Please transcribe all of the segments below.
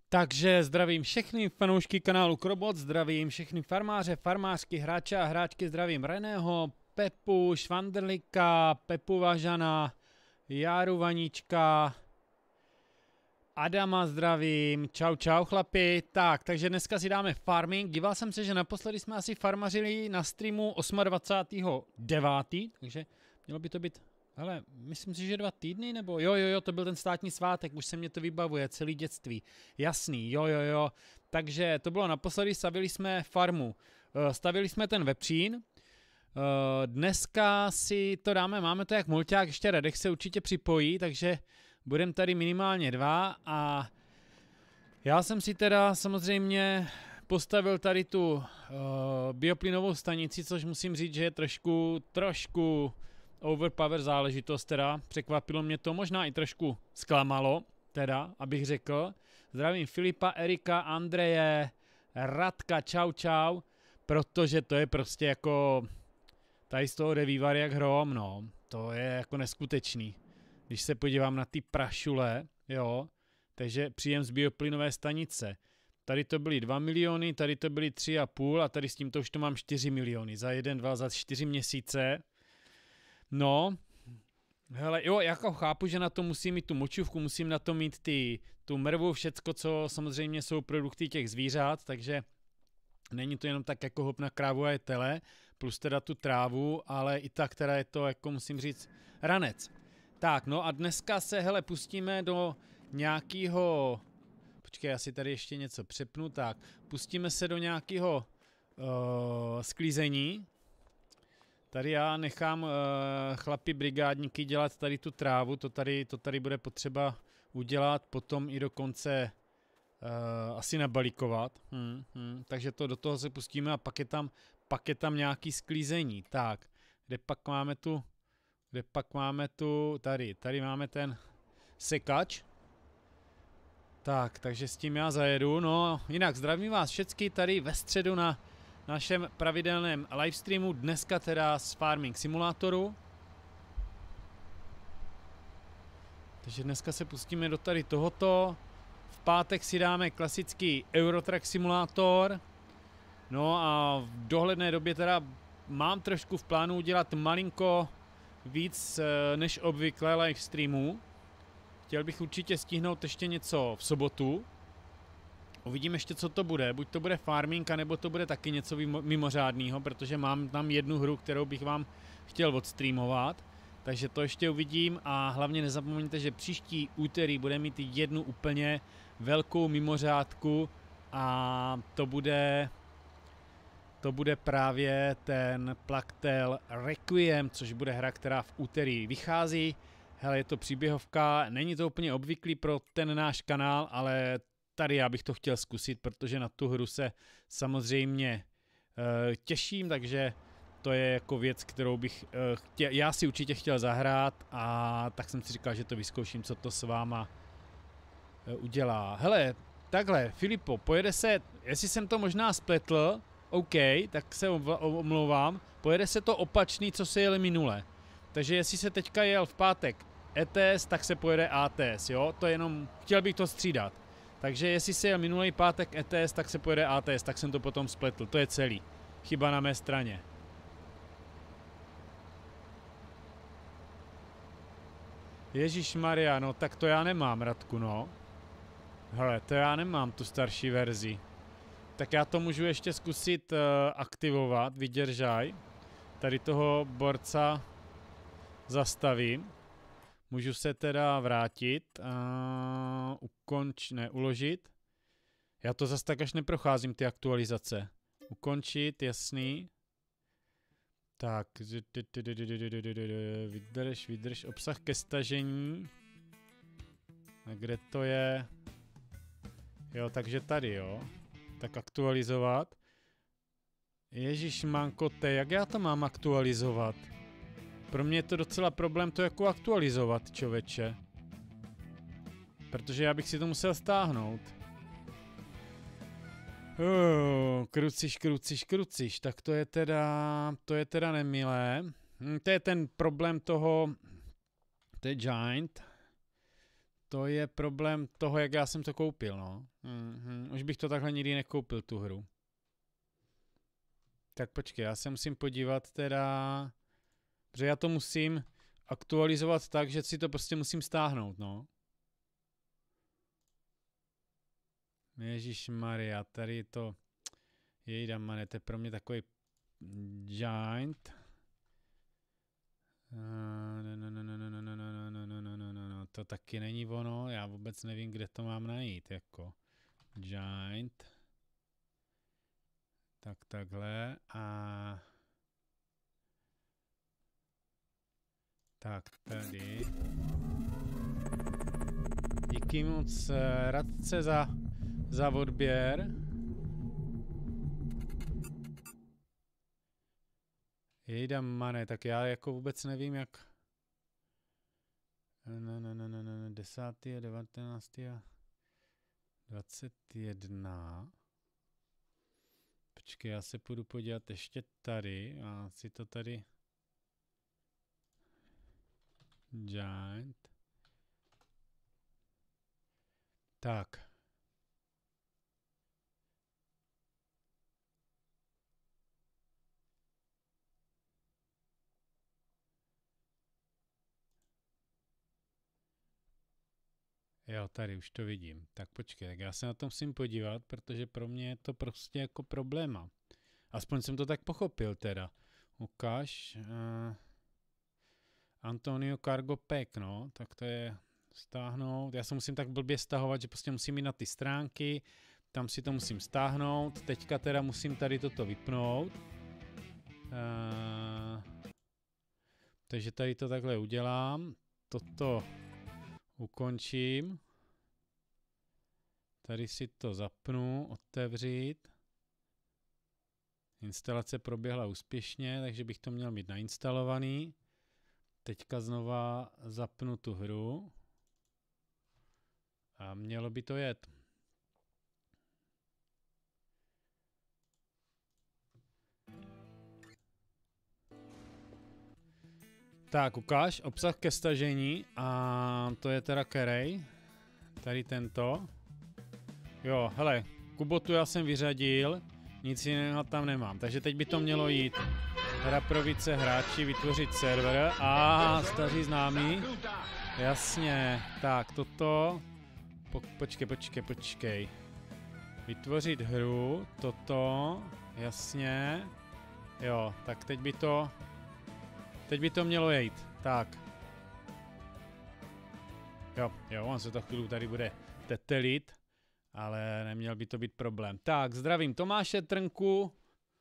Takže zdravím všechny fanoušky kanálu Krobot, zdravím všechny farmáře, farmářky, hráče a hráčky, zdravím Reného, Pepu, Švandrlíka, Pepu Važana, Járu Vanička, Adama zdravím, čau čau chlapi. Tak, takže dneska si dáme farming. Díval jsem se, že naposledy jsme asi farmařili na streamu 28.9., takže mělo by to být, hele, myslím si, že 2 týdny, nebo jo, to byl ten státní svátek, už se mě to vybavuje, celý dětství. Jasný, jo. Takže to bylo naposledy, stavili jsme farmu, stavili jsme ten vepřín. Dneska si to dáme, máme to jak mulťák, ještě Radek se určitě připojí, takže budeme tady minimálně 2 a já jsem si teda samozřejmě postavil tady tu bioplynovou stanici, což musím říct, že je trošku overpower záležitost teda, překvapilo mě to, možná i trošku zklamalo, teda, abych řekl. Zdravím Filipa, Erika, Andreje, Radka, čau, protože to je prostě jako, tady z toho jde vývar jak hrom, no, to je jako neskutečný. Když se podívám na ty prašule, jo, takže příjem z bioplynové stanice. Tady to byly 2 miliony, tady to byly 3,5 a tady s tímto už to mám 4 miliony. Za 1, 2, za 4 měsíce. No, hele, jo, jako chápu, že na to musím mít tu močovku, musím na to mít tu mrvu, všecko, co samozřejmě jsou produkty těch zvířat, takže není to jenom tak jako hop na krávu a je tele, plus teda tu trávu, ale i tak teda je to, jako musím říct, ranec. Tak, no a dneska se, hele, pustíme do nějakého, počkej, já si tady ještě něco přepnu, tak, pustíme se do nějakého sklízení. Tady já nechám chlapi brigádníky dělat tady tu trávu, to tady bude potřeba udělat, potom i dokonce asi nabalíkovat. Takže to do toho se pustíme a pak je tam nějaký sklízení. Tak, kde pak máme tu, tady máme ten sekač. Tak, takže s tím já zajedu, no jinak zdravím vás všechny tady ve středu na našem pravidelném livestreamu, dneska teda z Farming Simulátoru. Takže dneska se pustíme do tady tohoto. V pátek si dáme klasický Eurotrack simulátor. No a v dohledné době teda mám trošku v plánu udělat malinko víc než obvykle live streamů. Chtěl bych určitě stihnout ještě něco v sobotu. Uvidím ještě, co to bude. Buď to bude farming, anebo to bude taky něco mimořádného, protože mám tam jednu hru, kterou bych vám chtěl odstreamovat. Takže to ještě uvidím a hlavně nezapomeňte, že příští úterý bude mít jednu úplně velkou mimořádku a to bude právě ten Plague Tale Requiem, což bude hra, která v úterý vychází. Hele, je to příběhovka, není to úplně obvyklý pro ten náš kanál, ale tady já bych to chtěl zkusit, protože na tu hru se samozřejmě těším, takže to je jako věc, kterou bych já si určitě chtěl zahrát a tak jsem si říkal, že to vyzkouším, co to s váma udělá. Hele, takhle, Filipo, pojede se, jestli jsem to možná spletl, OK, tak se omlouvám, pojede se to opačný, co se jeli minule. Takže jestli se teďka jel v pátek ETS, tak se pojede ATS, jo? To jenom, chtěl bych to střídat. Takže jestli se jel minulý pátek ETS, tak se pojede ATS, tak jsem to potom spletl, to je celý. Chyba na mé straně. Ježišmarja, no tak to já nemám, Radku, no. Hele, to já nemám, tu starší verzi. Tak já to můžu ještě zkusit aktivovat, vydržaj. Tady toho borca zastavím. Můžu se teda vrátit a uložit. Já to zas tak až neprocházím, ty aktualizace. Ukončit, jasný. Tak, vydrž, obsah ke stažení. A kde to je? Jo, takže tady, jo. Tak aktualizovat. Ježišmankote, jak já to mám aktualizovat? Pro mě je to docela problém to jako aktualizovat, člověče. Protože já bych si to musel stáhnout. Kruciš, tak to je teda nemilé. To je ten problém toho, to je Giant. To je problém toho, jak já jsem to koupil, no. Už bych to takhle nikdy nekoupil, tu hru. Tak počkej, já se musím podívat teda... Protože já to musím aktualizovat tak, že si to prostě musím stáhnout, no. Ježišmarja, tady to... Jejdamane, to je pro mě takový giant. No, to taky není ono, já vůbec nevím, kde to mám najít, jako giant. Tak takhle a... Tak tady. Díky moc Radce za odběr. Jejda mane, tak já jako vůbec nevím, jak... 10. a 19. a 21. Počkej, já se půjdu podívat ještě tady a si to tady... Giant. Tak. Jo, tady už to vidím. Tak počkej, tak já se na to musím podívat, protože pro mě je to prostě jako probléma. Aspoň jsem to tak pochopil teda. Ukáž. Antonio Cargo Pack, no, tak to je stáhnout. Já se musím tak blbě stahovat, že prostě musím jít na ty stránky, tam si to musím stáhnout. Teďka teda musím tady toto vypnout. Takže tady to takhle udělám. Toto ukončím. Tady si to zapnu, otevřít. Instalace proběhla úspěšně, takže bych to měl mít nainstalovaný. Teďka znova zapnu tu hru. A mělo by to jet. Tak, ukáž obsah ke stažení a to je teda kerej. Tady tento. Jo, hele, Kubotu já jsem vyřadil, nic jiného tam nemám, takže teď by to mělo jít. Hra pro více hráči, vytvořit server a staří známí. Jasně, tak toto. Počkej. Vytvořit hru, toto, jasně. Jo, tak teď by to mělo jít, tak. Jo, on se to chvíli tady bude tetelit, ale neměl by to být problém. Tak, zdravím Tomáše Trnku.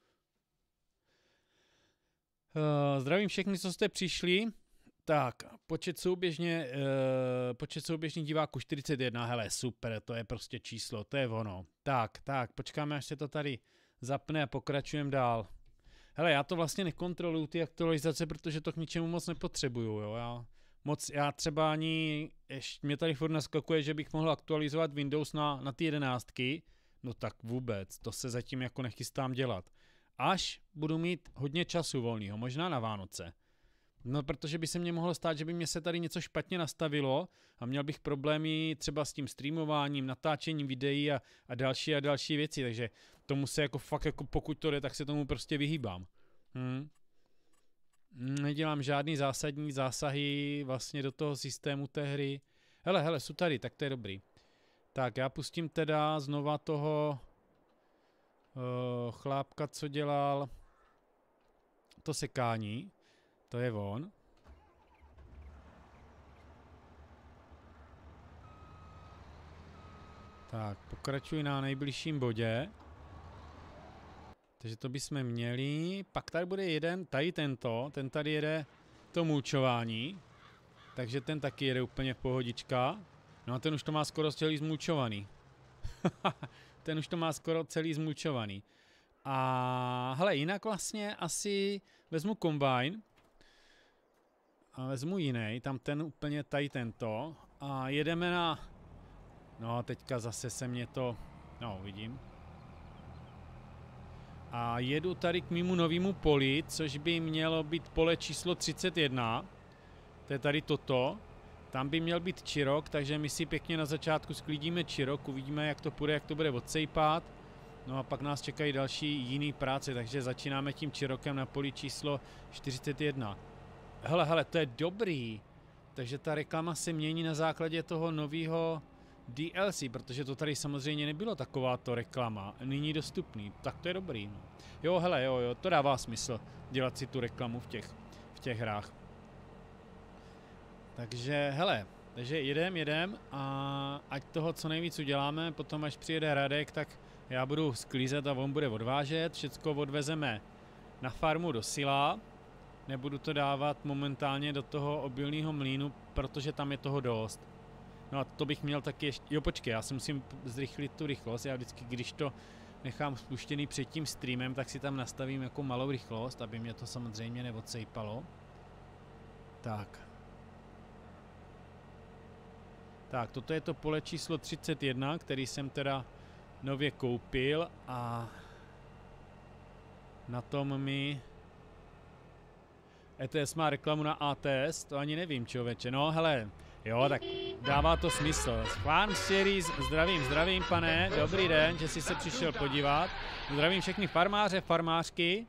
Zdravím všechny, co jste přišli. Tak, počet souběžných diváků 41, hele, super, to je prostě číslo, to je ono. Tak, počkáme, až se to tady zapne a pokračujeme dál. Hele, já to vlastně nekontroluju ty aktualizace, protože to k ničemu moc nepotřebuju, jo. Já třeba ani, mě tady furt naskakuje, že bych mohl aktualizovat Windows na ty 11. No tak vůbec, to se zatím jako nechystám dělat. Až budu mít hodně času volného, možná na Vánoce. No, protože by se mně mohlo stát, že by mě se tady něco špatně nastavilo a měl bych problémy třeba s tím streamováním, natáčením videí a další věci, takže tomu se jako fakt, jako pokud to jde, tak se tomu prostě vyhýbám. Nedělám žádný zásadní zásahy vlastně do toho systému té hry. Hele, jsou tady, tak to je dobrý. Tak, já pustím teda znova toho chlápka, co dělal to sekání. To je on. Tak, pokračuji na nejbližším bodě. Takže to bychom měli. Pak tady bude jeden, ten tady jede to mulčování. Takže ten taky jede úplně v pohodička. No a ten už to má skoro celý zmulčovaný. Ten už to má skoro celý zmulčovaný. A hele, jinak vlastně asi vezmu Combine. A vezmu jiný, tam ten úplně tady tento. A jedeme na... No, teďka zase se mě to... No, vidím. A jedu tady k mému novému poli, což by mělo být pole číslo 31. To je tady toto. Tam by měl být čirok, takže my si pěkně na začátku sklidíme čirok, uvidíme, jak to půjde, jak to bude odsejpat. No a pak nás čekají další jiný práce, takže začínáme tím čirokem na poli číslo 41. Hele, to je dobrý. Takže ta reklama se mění na základě toho nového DLC, protože to tady samozřejmě nebylo takováto reklama, nyní dostupný. Tak to je dobrý. No. Jo, hele, jo, to dává smysl dělat si tu reklamu v těch hrách. Takže, hele, takže jedem a ať toho co nejvíc uděláme, potom až přijede Radek, tak já budu sklízet a on bude odvážet, všecko odvezeme na farmu do Sila, nebudu to dávat momentálně do toho obilného mlýnu, protože tam je toho dost. No a to bych měl taky ještě, jo počkej, já si musím zrychlit tu rychlost, já vždycky, když to nechám spuštěný před tím streamem, tak si tam nastavím jako malou rychlost, aby mě to samozřejmě neodsejpalo. Tak, toto je to pole číslo 31, který jsem teda nově koupil a na tom mi ETS má reklamu na ATS, to ani nevím, člověče. No hele, jo, tak dává to smysl. Farm Series, zdravím pane, dobrý den, že jsi se přišel podívat. Zdravím všechny farmáře, farmářky.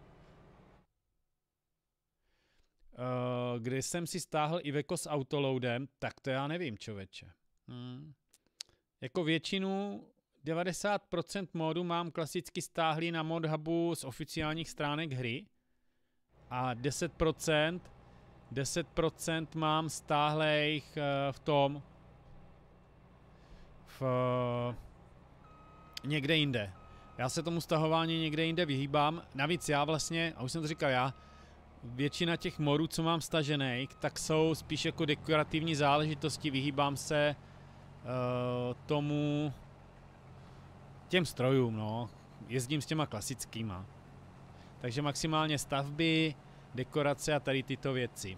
Kde jsem si stáhl Iveco s autoloadem, tak to já nevím, člověče. Jako většinu 90% modů mám klasicky stáhlý na ModHubu z oficiálních stránek hry a 10% mám stáhlejch někde jinde. Já se tomu stahování někde jinde vyhýbám. Navíc já vlastně, a už jsem to říkal, většina těch modů, co mám stažených, tak jsou spíš jako dekorativní záležitosti, vyhýbám se těm strojům, no. Jezdím s těma klasickýma. Takže maximálně stavby, dekorace a tady tyto věci.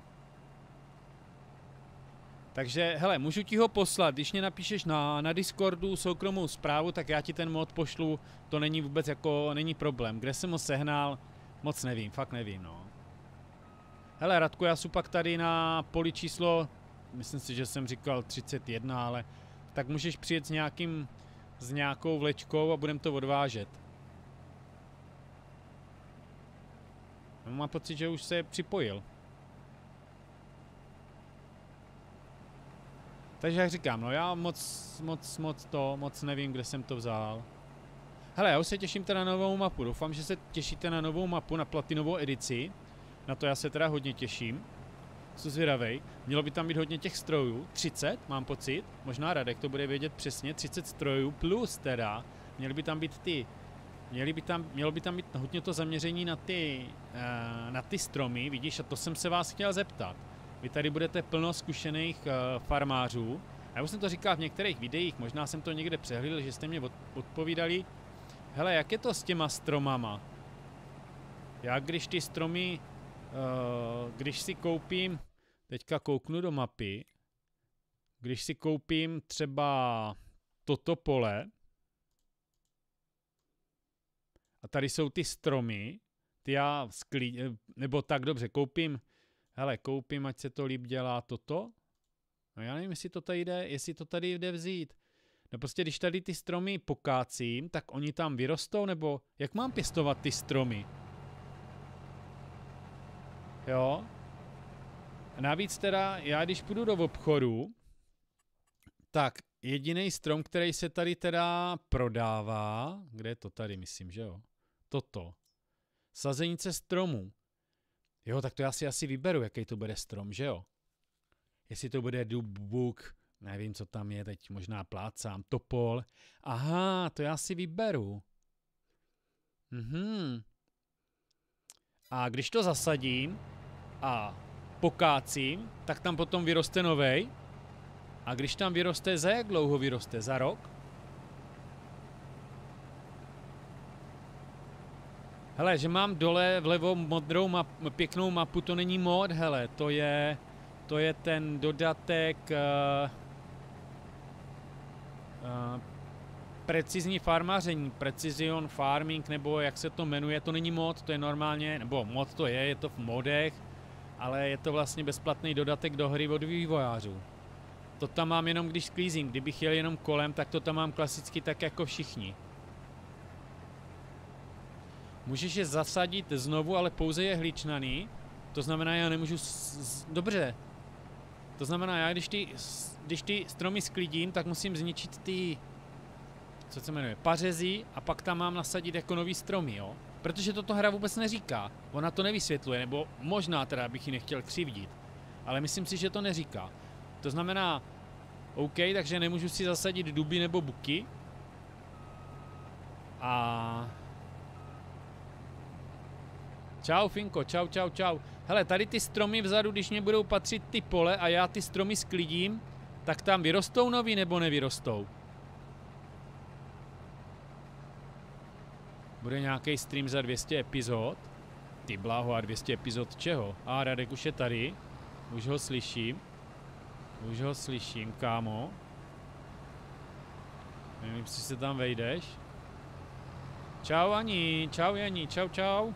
Takže, hele, můžu ti ho poslat, když mě napíšeš na Discordu soukromou zprávu, tak já ti ten mod pošlu, to není vůbec jako, není problém. Kde jsem ho sehnal, moc nevím, fakt nevím, no. Hele, Radku, já jsem pak tady na poli číslo, myslím si, že jsem říkal 31, ale tak můžeš přijet s nějakou vlečkou a budem to odvážet. Mám pocit, že už se připojil. Takže jak říkám, no já moc nevím, kde jsem to vzal. Hele, já už se těším teda na novou mapu, doufám, že se těšíte na novou mapu, na platinovou edici. Na to já se teda hodně těším. Jsem zvědavej. Mělo by tam být hodně těch strojů, 30 mám pocit, možná Radek to bude vědět přesně, 30 strojů plus teda, mělo by tam být hodně to zaměření na ty stromy, vidíš, a to jsem se vás chtěl zeptat. Vy tady budete plno zkušených farmářů, a já už jsem to říkal v některých videích, možná jsem to někde přehlídl, že jste mě odpovídali. Hele, jak je to s těma stromama? Já když ty stromy, když si koupím, teďka kouknu do mapy, když si koupím třeba toto pole, a tady jsou ty stromy, ty já nebo tak dobře, koupím, ať se to líp dělá toto. No já nevím, jestli to tady jde vzít. No prostě, když tady ty stromy pokácím, tak oni tam vyrostou, nebo jak mám pěstovat ty stromy? Jo? A navíc teda, já když půjdu do obchodu, tak jediný strom, který se tady teda prodává, kde je to tady, myslím, že jo? Toto. Sazenice stromů. Jo, tak to já si asi vyberu, jaký to bude strom, že jo? Jestli to bude dub, buk, nevím, co tam je, teď možná plácám, topol. Aha, to já si vyberu. A když to zasadím a pokácím, tak tam potom vyroste novej. A když tam vyroste, za jak dlouho vyroste? Za rok? Hele, že mám dole vlevo modrou pěknou mapu, to není mod, hele, to je ten dodatek precizní farmaření, precision farming, nebo jak se to jmenuje, to není mod, to je normálně, nebo mod to je to v modech, ale je to vlastně bezplatný dodatek do hry od vývojářů. to tam mám jenom když sklízím, kdybych jel jenom kolem, tak to tam mám klasicky tak jako všichni. Můžeš je zasadit znovu, ale pouze je hličnaný, to znamená, já nemůžu, dobře, to znamená, já když ty stromy sklidím, tak musím zničit ty, co se jmenuje, pařezy a pak tam mám nasadit jako nový stromy, jo? Protože toto hra vůbec neříká, ona to nevysvětluje, nebo možná teda bych ji nechtěl křivdit, ale myslím si, že to neříká. To znamená, OK, takže nemůžu si zasadit duby nebo buky a... Čau Finko, čau, čau, čau. Hele, tady ty stromy vzadu, když mě budou patřit ty pole a já ty stromy sklidím, tak tam vyrostou nový nebo nevyrostou? Bude nějaký stream za 200 epizod? Ty bláho, a 200 epizod čeho? A Radek už je tady. Už ho slyším. Už ho slyším, kámo. Nevím, jestli se tam vejdeš. Čau Ani, čau Jani, čau, čau.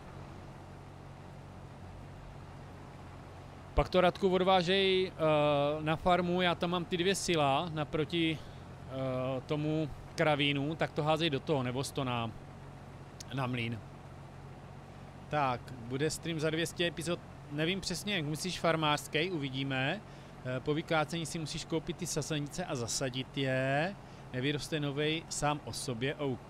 Pak to Radku odvážej na farmu, já tam mám ty 2 sila naproti tomu kravínu, tak to házej do toho, nebo to na mlýn. Tak, bude stream za 200 epizod, nevím přesně, jak myslíš farmářský, uvidíme. Po vykácení si musíš koupit ty sasanice a zasadit je. Nevyroste novej sám o sobě, OK.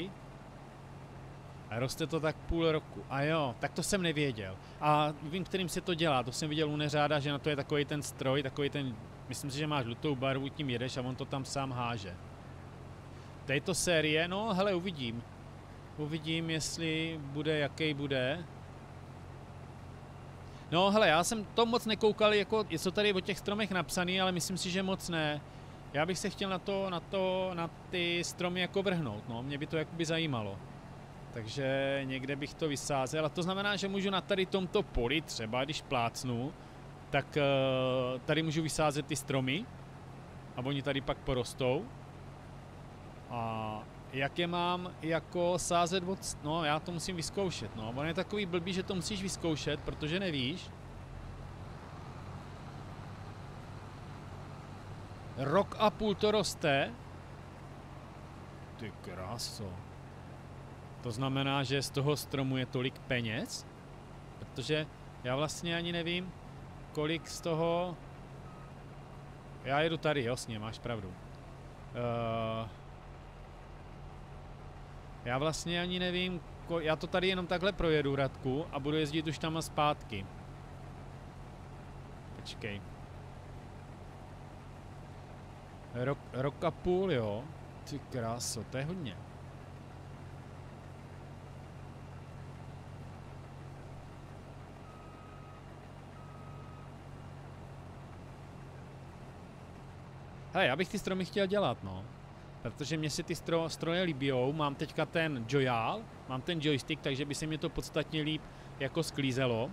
A roste to tak půl roku. A jo, tak to jsem nevěděl. A vím, kterým se to dělá. To jsem viděl u Neřáda, že na to je takový ten stroj, takový ten, myslím si, že máš žlutou barvu, tím jedeš a on to tam sám háže. Této série, no hele, uvidím. Uvidím, jestli bude, jaký bude. No hele, já jsem to moc nekoukal, jako je to tady o těch stromech napsaný, ale myslím si, že moc ne. Já bych se chtěl na ty stromy jako vrhnout, no, mě by to jakoby zajímalo. Takže někde bych to vysázel a to znamená, že můžu na tady tomto poli třeba, když plácnu, tak tady můžu vysázet ty stromy a oni tady pak porostou. A jak je mám jako sázet od... No, já to musím vyzkoušet, no. On je takový blbý, že to musíš vyzkoušet, protože nevíš. Rok a půl to roste. Ty kráso. To znamená, že z toho stromu je tolik peněz? Protože já vlastně ani nevím, kolik z toho... Já jedu tady, jasně, máš pravdu. Já vlastně ani nevím, já to tady jenom takhle projedu, Radku, a budu jezdit už tam a zpátky. Počkej. Rok a půl, jo? Ty kráso, to je hodně. Hele, já bych ty stromy chtěl dělat, no. Protože mě se ty stroje líbijou, mám teďka ten Joyal, mám ten joystick, takže by se mi to podstatně líp jako sklízelo.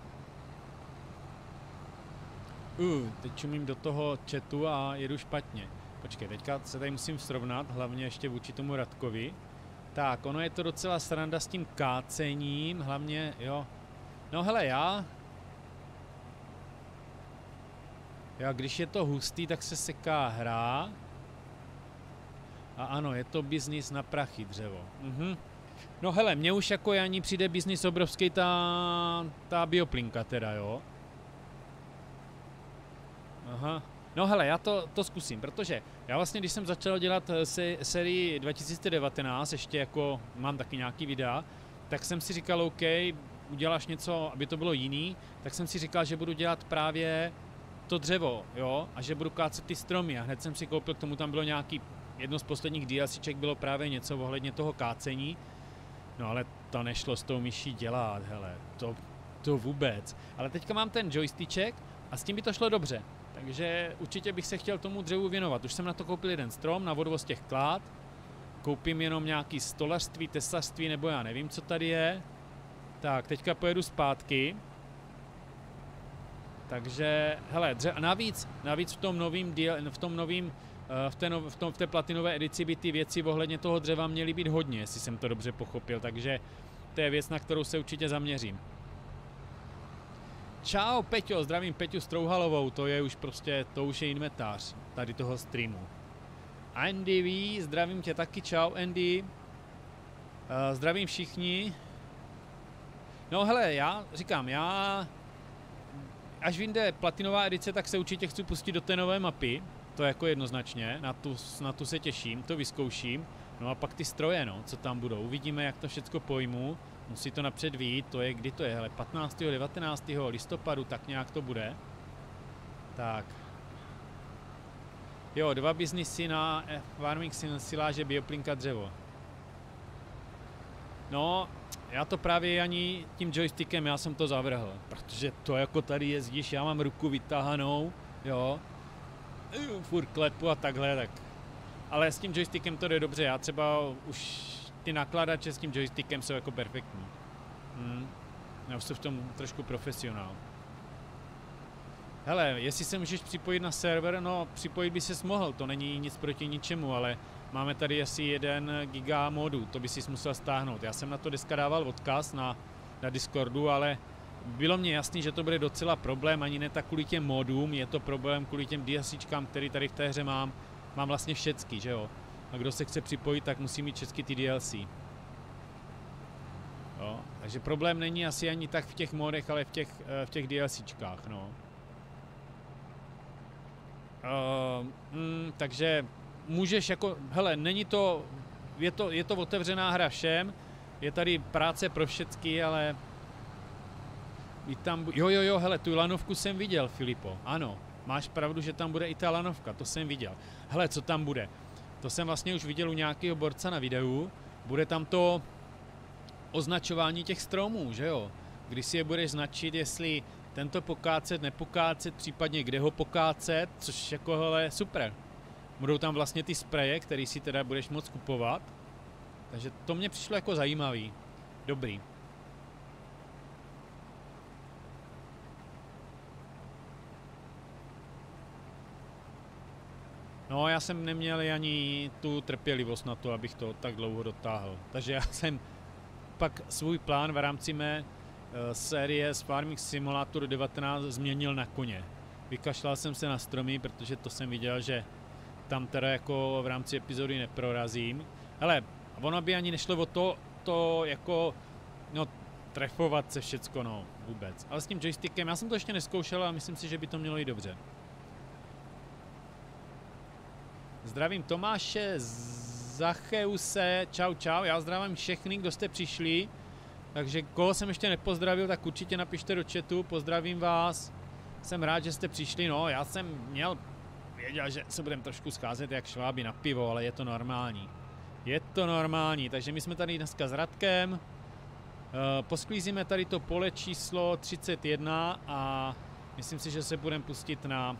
Teď čumím do toho chatu a jedu špatně. Počkej, teďka se tady musím srovnat, hlavně ještě vůči tomu Radkovi. Tak, ono je to docela sranda s tím kácením, hlavně, jo. No hele, já když je to hustý, tak se seká hra. A ano, je to biznis na prachy dřevo. No hele, mně už jako Janí přijde biznis obrovský ta bioplinka teda, jo. Aha. No hele, já to zkusím, protože já vlastně, když jsem začal dělat sérii 2019, ještě jako mám taky nějaký videa, tak jsem si říkal, OK, uděláš něco, aby to bylo jiný, tak jsem si říkal, že budu dělat právě to dřevo, jo, a že budu kácet ty stromy a hned jsem si koupil, k tomu tam bylo nějaký, jedno z posledních DLCček bylo právě něco ohledně toho kácení, no ale to nešlo s tou myší dělat, hele, to vůbec, ale teďka mám ten joystiček a s tím by to šlo dobře. Takže určitě bych se chtěl tomu dřevu věnovat. Už jsem na to koupil jeden strom na odvoz těch klád. Koupím jenom nějaký stolařství, tesařství, nebo já nevím, co tady je. Tak, teďka pojedu zpátky. Takže, hele, navíc v té platinové edici by ty věci ohledně toho dřeva měly být hodně, jestli jsem to dobře pochopil. Takže to je věc, na kterou se určitě zaměřím. Čau Peťo, zdravím Peťu Strouhalovou, to je už prostě, to už je inventář tady toho streamu. Andy V, zdravím tě taky, čau Andy. Zdravím všichni. No hele, já říkám, až vyjde platinová edice, tak se určitě chci pustit do té nové mapy. To jako jednoznačně, na tu se těším, to vyzkouším. No a pak ty stroje, no, co tam budou. Uvidíme, jak to všecko pojmu. Musí to napřed vyjít, to je, kdy to je, hele, 15. 19. listopadu, tak nějak to bude. Tak. Jo, 2 biznisy na farming siláže, bioplinka, dřevo. No, já to právě ani tím joystickem, já jsem to zavrhl, protože to jako tady jezdíš, já mám ruku vytáhanou, jo, furt klepu a takhle, tak. Ale s tím joystickem to jde dobře, já třeba už ty nakladače s tím joystickem jsou jako perfektní. Já už jsem v tom trošku profesionál. Hele, jestli se můžeš připojit na server, no připojit by ses mohl, to není nic proti ničemu, ale máme tady asi 1 giga modů, to by si musel stáhnout. Já jsem na to dneska dával odkaz na Discordu, ale bylo mně jasný, že to bude docela problém, ani ne tak kvůli těm modům, je to problém kvůli těm DLCčkám, který tady v té hře mám vlastně všecky, že jo. A kdo se chce připojit, tak musí mít všechny ty DLC. Jo, takže problém není asi ani tak v těch modech, ale v těch DLCčkách, no. Takže můžeš jako, hele, není to, je to otevřená hra všem, je tady práce pro všecky, ale tam, jo, hele, tu lanovku jsem viděl, Filipo, ano, máš pravdu, že tam bude i ta lanovka, to jsem viděl. Hele, co tam bude? To jsem vlastně už viděl u nějakého borca na videu, bude tam to označování těch stromů, že jo? Když si je budeš značit, jestli tento pokácet, nepokácet, případně kde ho pokácet, což jako hele, super. Budou tam vlastně ty spreje, který si teda budeš moct kupovat. Takže to mě přišlo jako zajímavý. Dobrý. No, já jsem neměl ani tu trpělivost na to, abych to tak dlouho dotáhl. Takže já jsem pak svůj plán v rámci mé série z Farming Simulator 19 změnil na koně. Vykašlal jsem se na stromy, protože to jsem viděl, že tam teda jako v rámci epizody neprorazím. Hele, ono by ani nešlo o to jako, no, trefovat se všecko, no, vůbec. Ale s tím joystickem, já jsem to ještě neskoušel a myslím si, že by to mělo jít dobře. Zdravím Tomáše, Zacheuse, čau, já zdravím všechny, kdo jste přišli. Takže koho jsem ještě nepozdravil, tak určitě napište do chatu, pozdravím vás. Jsem rád, že jste přišli, no, já jsem věděl, že se budeme trošku scházet jak šváby na pivo, ale je to normální. Je to normální, takže my jsme tady dneska s Radkem. Posklízíme tady to pole číslo 31 a myslím si, že se budeme pustit na,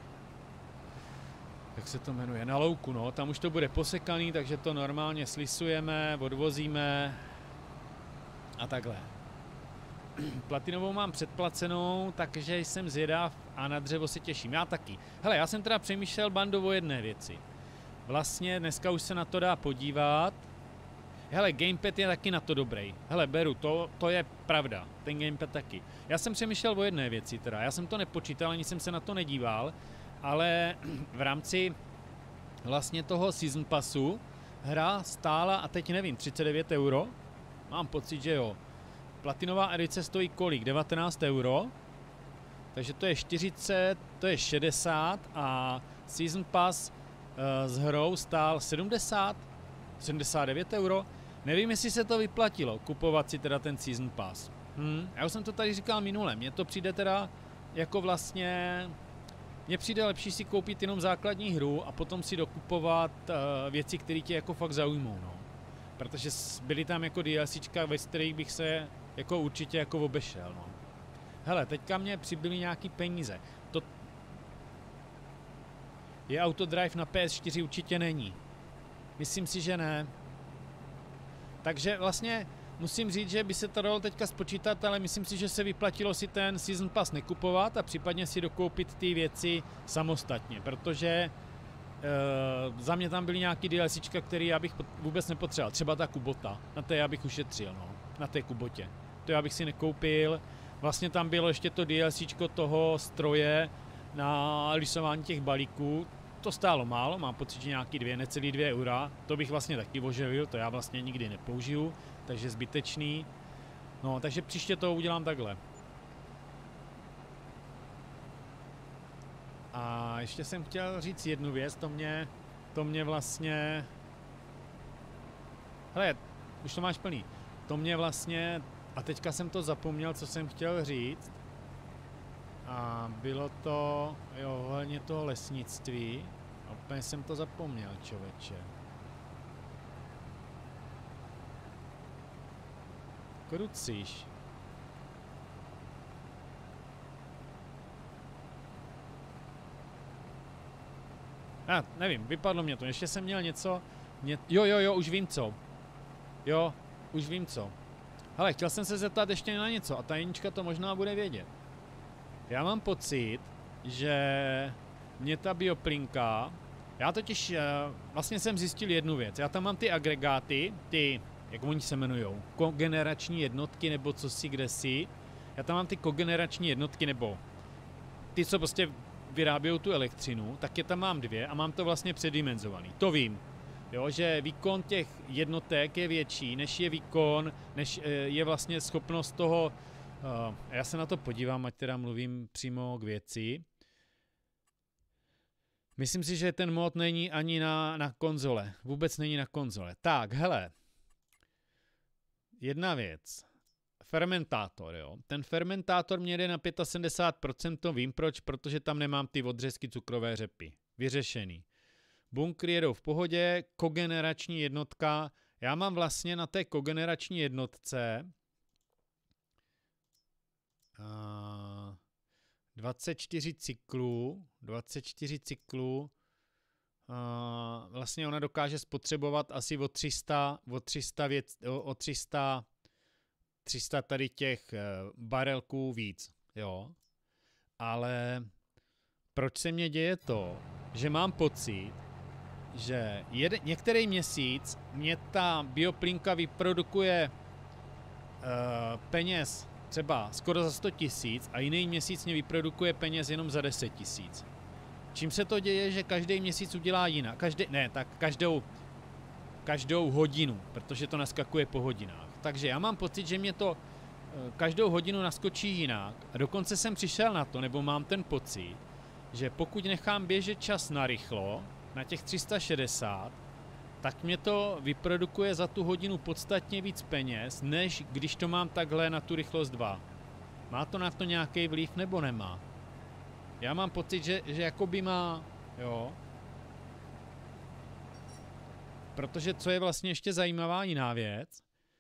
jak se to jmenuje, na louku, no, tam už to bude posekaný, takže to normálně slisujeme, odvozíme a takhle. Platinovou mám předplacenou, takže jsem zvědav a na dřevo se těším. Já taky. Hele, já jsem teda přemýšlel, Bando, o jedné věci. Vlastně dneska už se na to dá podívat. Hele, gamepad je taky na to dobrý. Hele, beru, to je pravda. Ten gamepad taky. Já jsem přemýšlel o jedné věci teda. Já jsem to nepočítal, ani jsem se na to nedíval, ale v rámci vlastně toho Season Passu hra stála, a teď nevím, 39 €? Mám pocit, že jo. Platinová edice stojí kolik? 19 €. Takže to je 40, to je 60 a Season Pass s hrou stál 70, 79 €. Nevím, jestli se to vyplatilo, kupovat si teda ten Season Pass. Já už jsem to tady říkal minule, mně to přijde teda jako vlastně, mně přijde lepší si koupit jenom základní hru a potom si dokupovat věci, které tě jako fakt zaujmou, no. Protože byly tam jako DLCčka, ve kterých bych se jako určitě jako obešel, no. Hele, teďka mě přibyly nějaký peníze. To je Autodrive na PS4 určitě není. Myslím si, že ne. Takže vlastně musím říct, že by se to dalo teďka spočítat, ale myslím si, že se vyplatilo si ten Season Pass nekupovat a případně si dokoupit ty věci samostatně, protože za mě tam byly nějaký DLCčka, který já bych vůbec nepotřeboval. Třeba ta Kubota, na té já bych ušetřil, no. Na té Kubotě. To já bych si nekoupil. Vlastně tam bylo ještě to DLCčko toho stroje na lisování těch balíků. To stálo málo, mám pocit, že nějaký necelý 2 eura. To bych vlastně taky oživil, to já vlastně nikdy nepoužiju, takže zbytečný. No, takže příště to udělám takhle. A ještě jsem chtěl říct jednu věc, to mě vlastně... Hele, už to máš plný. To mě vlastně... A teďka jsem to zapomněl, co jsem chtěl říct. A bylo to... Jo, hlavně toho lesnictví. A úplně jsem to zapomněl, člověče. Krucíš. Nevím, vypadlo mě to. Ještě jsem měl něco... Jo, už vím co. Jo, už vím co. Hele, chtěl jsem se zeptat ještě na něco a ta Jenička to možná bude vědět. Já mám pocit, že mě ta bioplinka... Já totiž vlastně jsem zjistil jednu věc. Já tam mám ty agregáty, ty, jak oni se jmenujou, kogenerační jednotky nebo co si, kde si. Já tam mám ty kogenerační jednotky nebo ty, co prostě vyrábějí tu elektřinu, tak je tam mám 2 a mám to vlastně předimenzovaný. To vím. Jo, že výkon těch jednotek je větší, než je výkon, než je vlastně schopnost toho... já se na to podívám, ať teda mluvím přímo k věci. Myslím si, že ten mod není ani na konzole. Vůbec není na konzole. Tak, hele. Jedna věc. Fermentátor, jo. Ten fermentátor mě jde na 75%, to vím proč, protože tam nemám ty odřezky cukrové řepy. Vyřešený. Bunkry jedou v pohodě, kogenerační jednotka. Já mám vlastně na té kogenerační jednotce 24 cyklů. Vlastně ona dokáže spotřebovat asi o 300 tady těch barelků víc, jo. Ale proč se mně děje to, že mám pocit, že některý měsíc mě ta bioplinka vyprodukuje peněz třeba skoro za 100 000 a jiný měsíc mě vyprodukuje peněz jenom za 10 000. Čím se to děje, že každý měsíc udělá jinak? Každou hodinu, protože to naskakuje po hodinách. Takže já mám pocit, že mě to každou hodinu naskočí jinak a dokonce jsem přišel na to, nebo mám ten pocit, že pokud nechám běžet čas narychlo, na těch 360, tak mě to vyprodukuje za tu hodinu podstatně víc peněz, než když to mám takhle na tu rychlost 2. Má to na to nějaký vliv nebo nemá? Já mám pocit, že jakoby má, jo. Protože co je vlastně ještě zajímavá jiná věc,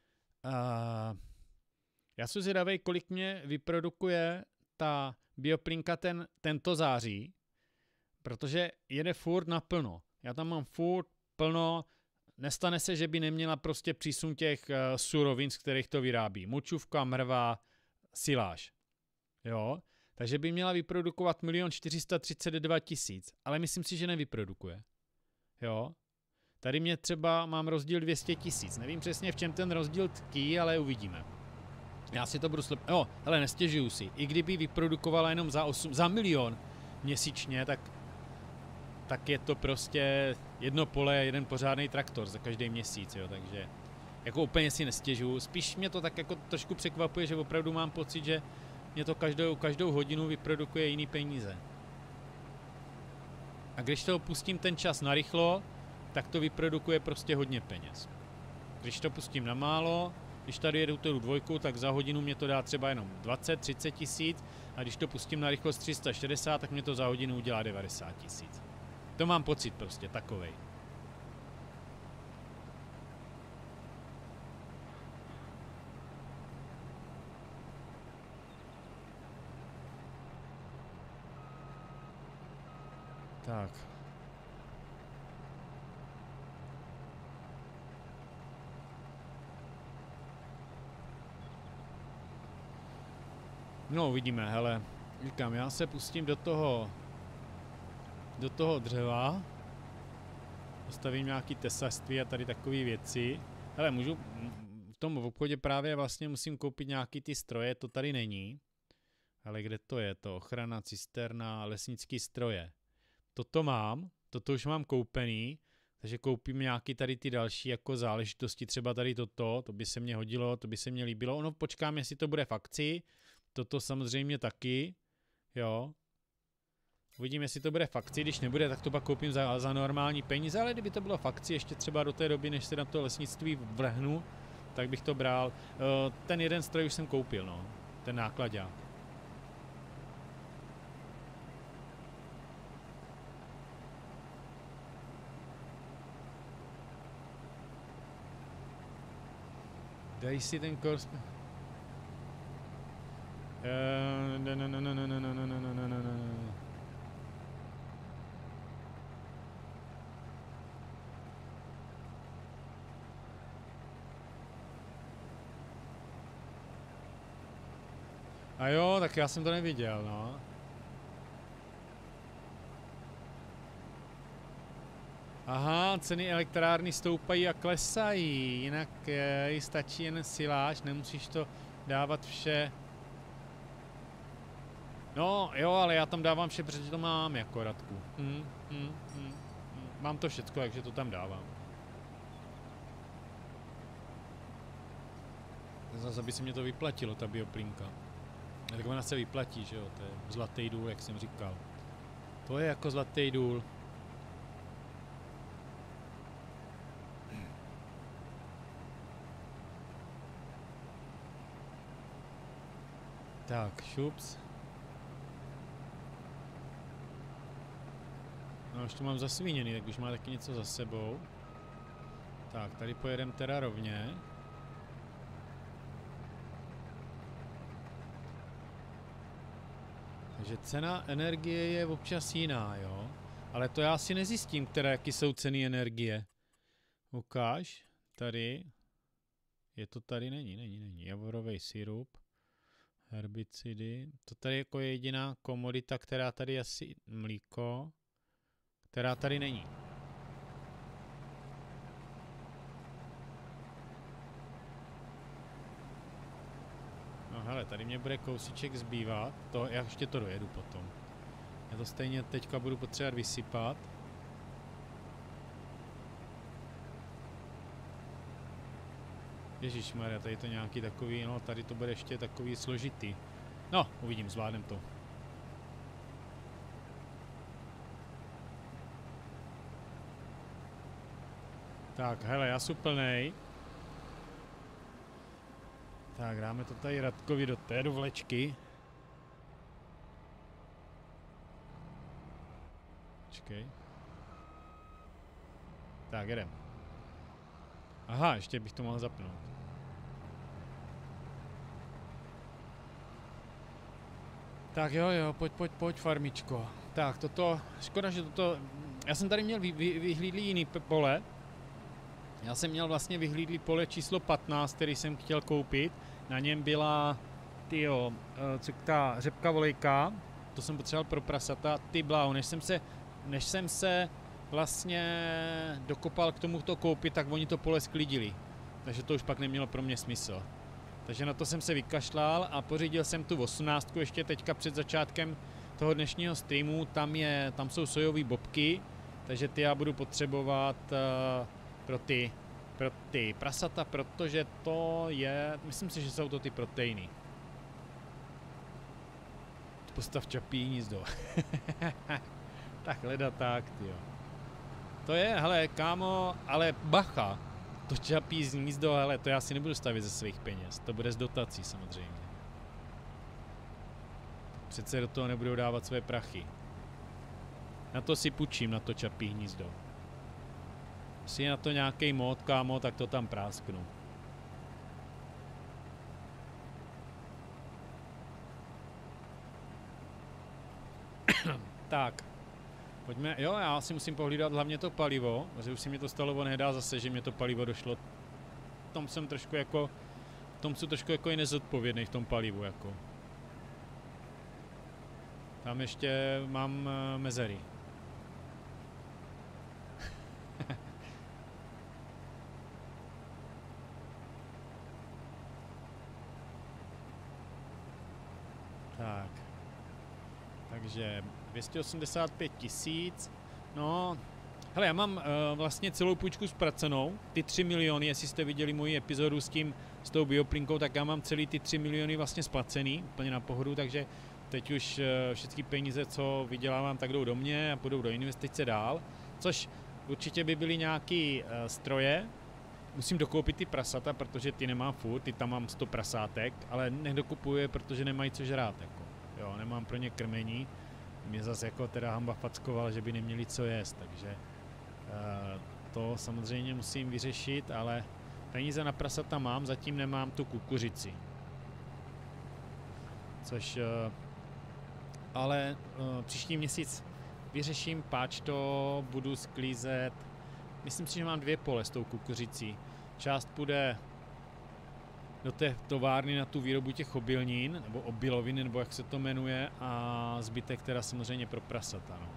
já jsem zvědavej, kolik mě vyprodukuje ta bioplinka tento září, protože jede furt naplno. Já tam mám furt plno, nestane se, že by neměla prostě přísun těch surovin, z kterých to vyrábí. Močůvka, mrva, siláž. Jo? Takže by měla vyprodukovat 1 432 000, ale myslím si, že nevyprodukuje. Jo? Tady mě třeba mám rozdíl 200 000. Nevím přesně, v čem ten rozdíl tkví, ale uvidíme. Já si to budu Jo, hele, nestěžuju si. I kdyby vyprodukovala jenom za 1 000 000 měsíčně, tak je to prostě jedno pole, jeden pořádný traktor za každý měsíc, jo, takže jako úplně si nestěžuju. Spíš mě to tak jako trošku překvapuje, že opravdu mám pocit, že mě to každou hodinu vyprodukuje jiný peníze. A když to pustím ten čas narychlo, tak to vyprodukuje prostě hodně peněz. Když to pustím na málo, když tady jedu tu 2, tak za hodinu mě to dá třeba jenom 20-30 tisíc a když to pustím na rychlost 360, tak mě to za hodinu udělá 90 000. To mám pocit prostě takovej. Tak. No, uvidíme, hele. Říkám, já se pustím do toho dřeva. Postavím nějaký tesařství a tady takové věci. Hele, můžu v tom obchodě právě vlastně musím koupit nějaký ty stroje, to tady není. Ale kde to je? To ochrana, cisterna, lesnický stroje. Toto mám, toto už mám koupený, takže koupím nějaký tady ty další jako záležitosti, třeba tady toto, to by se mně hodilo, to by se mně líbilo. Ono počkám, jestli to bude v akci, toto samozřejmě taky, jo. Uvidím, jestli to bude v akci, když nebude, tak to pak koupím za normální peníze, ale kdyby to bylo v akci ještě třeba do té doby, než se na to lesnictví vrhnu, tak bych to bral. Ten jeden stroj už jsem koupil, no, ten nákladák. Dej si ten kurs. A jo, tak já jsem to neviděl, no. Aha, ceny elektrárny stoupají a klesají, jinak stačí jen siláž, nemusíš to dávat vše. No jo, ale já tam dávám vše, protože to mám jako, Radku. Mám to všecko, takže to tam dávám. Zase by se mě to vyplatilo, ta bioplínka. Tak ona se vyplatí, že jo, to je zlatý důl, jak jsem říkal. To je jako zlatý důl. Tak, šups. No, už to mám zasvíněný, tak už má taky něco za sebou. Tak, tady pojedeme teda rovně. Takže cena energie je občas jiná, jo. Ale to já si nezjistím, jaký jsou ceny energie. Ukáž, tady. Je to tady, není. Javorový sirup. Herbicidy. To tady jako je jediná komodita, která tady je asi mlíko. Která tady není. No hele, tady mě bude kousíček zbývat. To, já ještě to dojedu potom. Já to stejně teďka budu potřebovat vysypat. Ježišmarja, tady to nějaký takový, no tady to bude ještě takový složitý. No, uvidím, zvládnem to. Tak, hele, já jsem plnej. Tak, dáme to tady Radkovi do té vlečky. Počkej. Tak, jedem. Aha, ještě bych to mohl zapnout. Tak jo, pojď, farmičko. Tak, toto, škoda, že toto, já jsem tady měl vyhlídlý jiný pole. Já jsem měl vlastně vyhlídlý pole číslo 15, který jsem chtěl koupit. Na něm byla, ta řepka volejka, to jsem potřeboval pro prasata, ty bláho, než jsem se vlastně dokopal k tomuto koupit, tak oni to pole sklidili. Takže to už pak nemělo pro mě smysl. Takže na to jsem se vykašlal a pořídil jsem tu 18 ještě teďka před začátkem toho dnešního streamu. Tam jsou sojové bobky, takže ty já budu potřebovat pro ty prasata, protože to je, myslím si, že jsou to ty proteiny. Postav Čapí hnízdo. Tak hleda tak, tyjo. To je, hele, kámo, ale bacha. To Čapí hnízdo, hele, to já si nebudu stavit ze svých peněz. To bude z dotací samozřejmě. Přece do toho nebudou dávat své prachy. Na to si půjčím, na to Čapí hnízdo. Si na to nějaký mod, kámo, tak to tam prásknu. Tak. Pojďme, jo, já si musím pohlídat hlavně to palivo, protože už si mě to stalo nedá zase, že mě to palivo došlo. Tom jsem trošku jako i nezodpovědný v tom palivu, jako. Tam ještě mám mezery. Tak. Takže 285 000. No, hele, já mám vlastně celou půjčku zpracenou. Ty 3 miliony, jestli jste viděli moji epizodu s tou bioplinkou, tak já mám celý ty 3 miliony vlastně splacený, úplně na pohodu, takže teď už všechny peníze, co vydělávám, tak jdou do mě a půjdou do investice dál. Což určitě by byly nějaký stroje. Musím dokoupit ty prasata, protože ty nemám furt, ty tam mám 100 prasátek, ale nedokupuji, protože nemají co žrát. Jako. Jo, nemám pro ně krmení. Mě zase jako teda hamba fackoval, že by neměli co jíst, takže to samozřejmě musím vyřešit, ale peníze na prasata mám, zatím nemám tu kukuřici. Což, ale příští měsíc vyřeším, páč to, budu sklízet. Myslím si, že mám 2 pole s tou kukuřicí. Část půjde do té továrny na tu výrobu těch obilnin, nebo obilovin, nebo jak se to jmenuje, a zbytek teda samozřejmě pro prasata. No.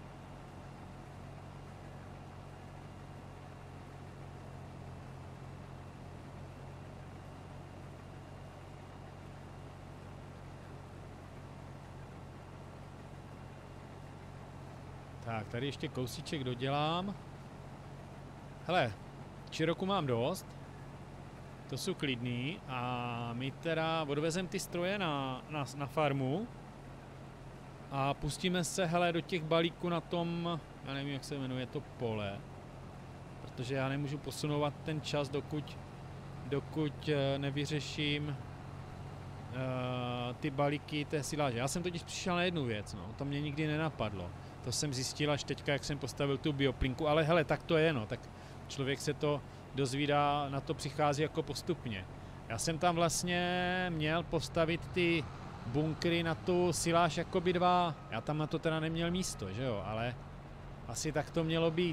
Tak, tady ještě kousíček dodělám. Hele, čiroku mám dost, to jsou klidný a my teda odvezem ty stroje na farmu a pustíme se, hele, do těch balíků na tom, já nevím, jak se jmenuje to pole, protože já nemůžu posunovat ten čas, dokud nevyřeším ty balíky té siláže. Já jsem totiž přišel na jednu věc, no, to mě nikdy nenapadlo. To jsem zjistil až teďka, jak jsem postavil tu bioplinku, ale hele, tak to je, no, tak člověk se to dozvídá, na to přichází jako postupně. Já jsem tam vlastně měl postavit ty bunkry na tu siláž jakoby 2, já tam na to teda neměl místo, že jo, ale asi tak to mělo být.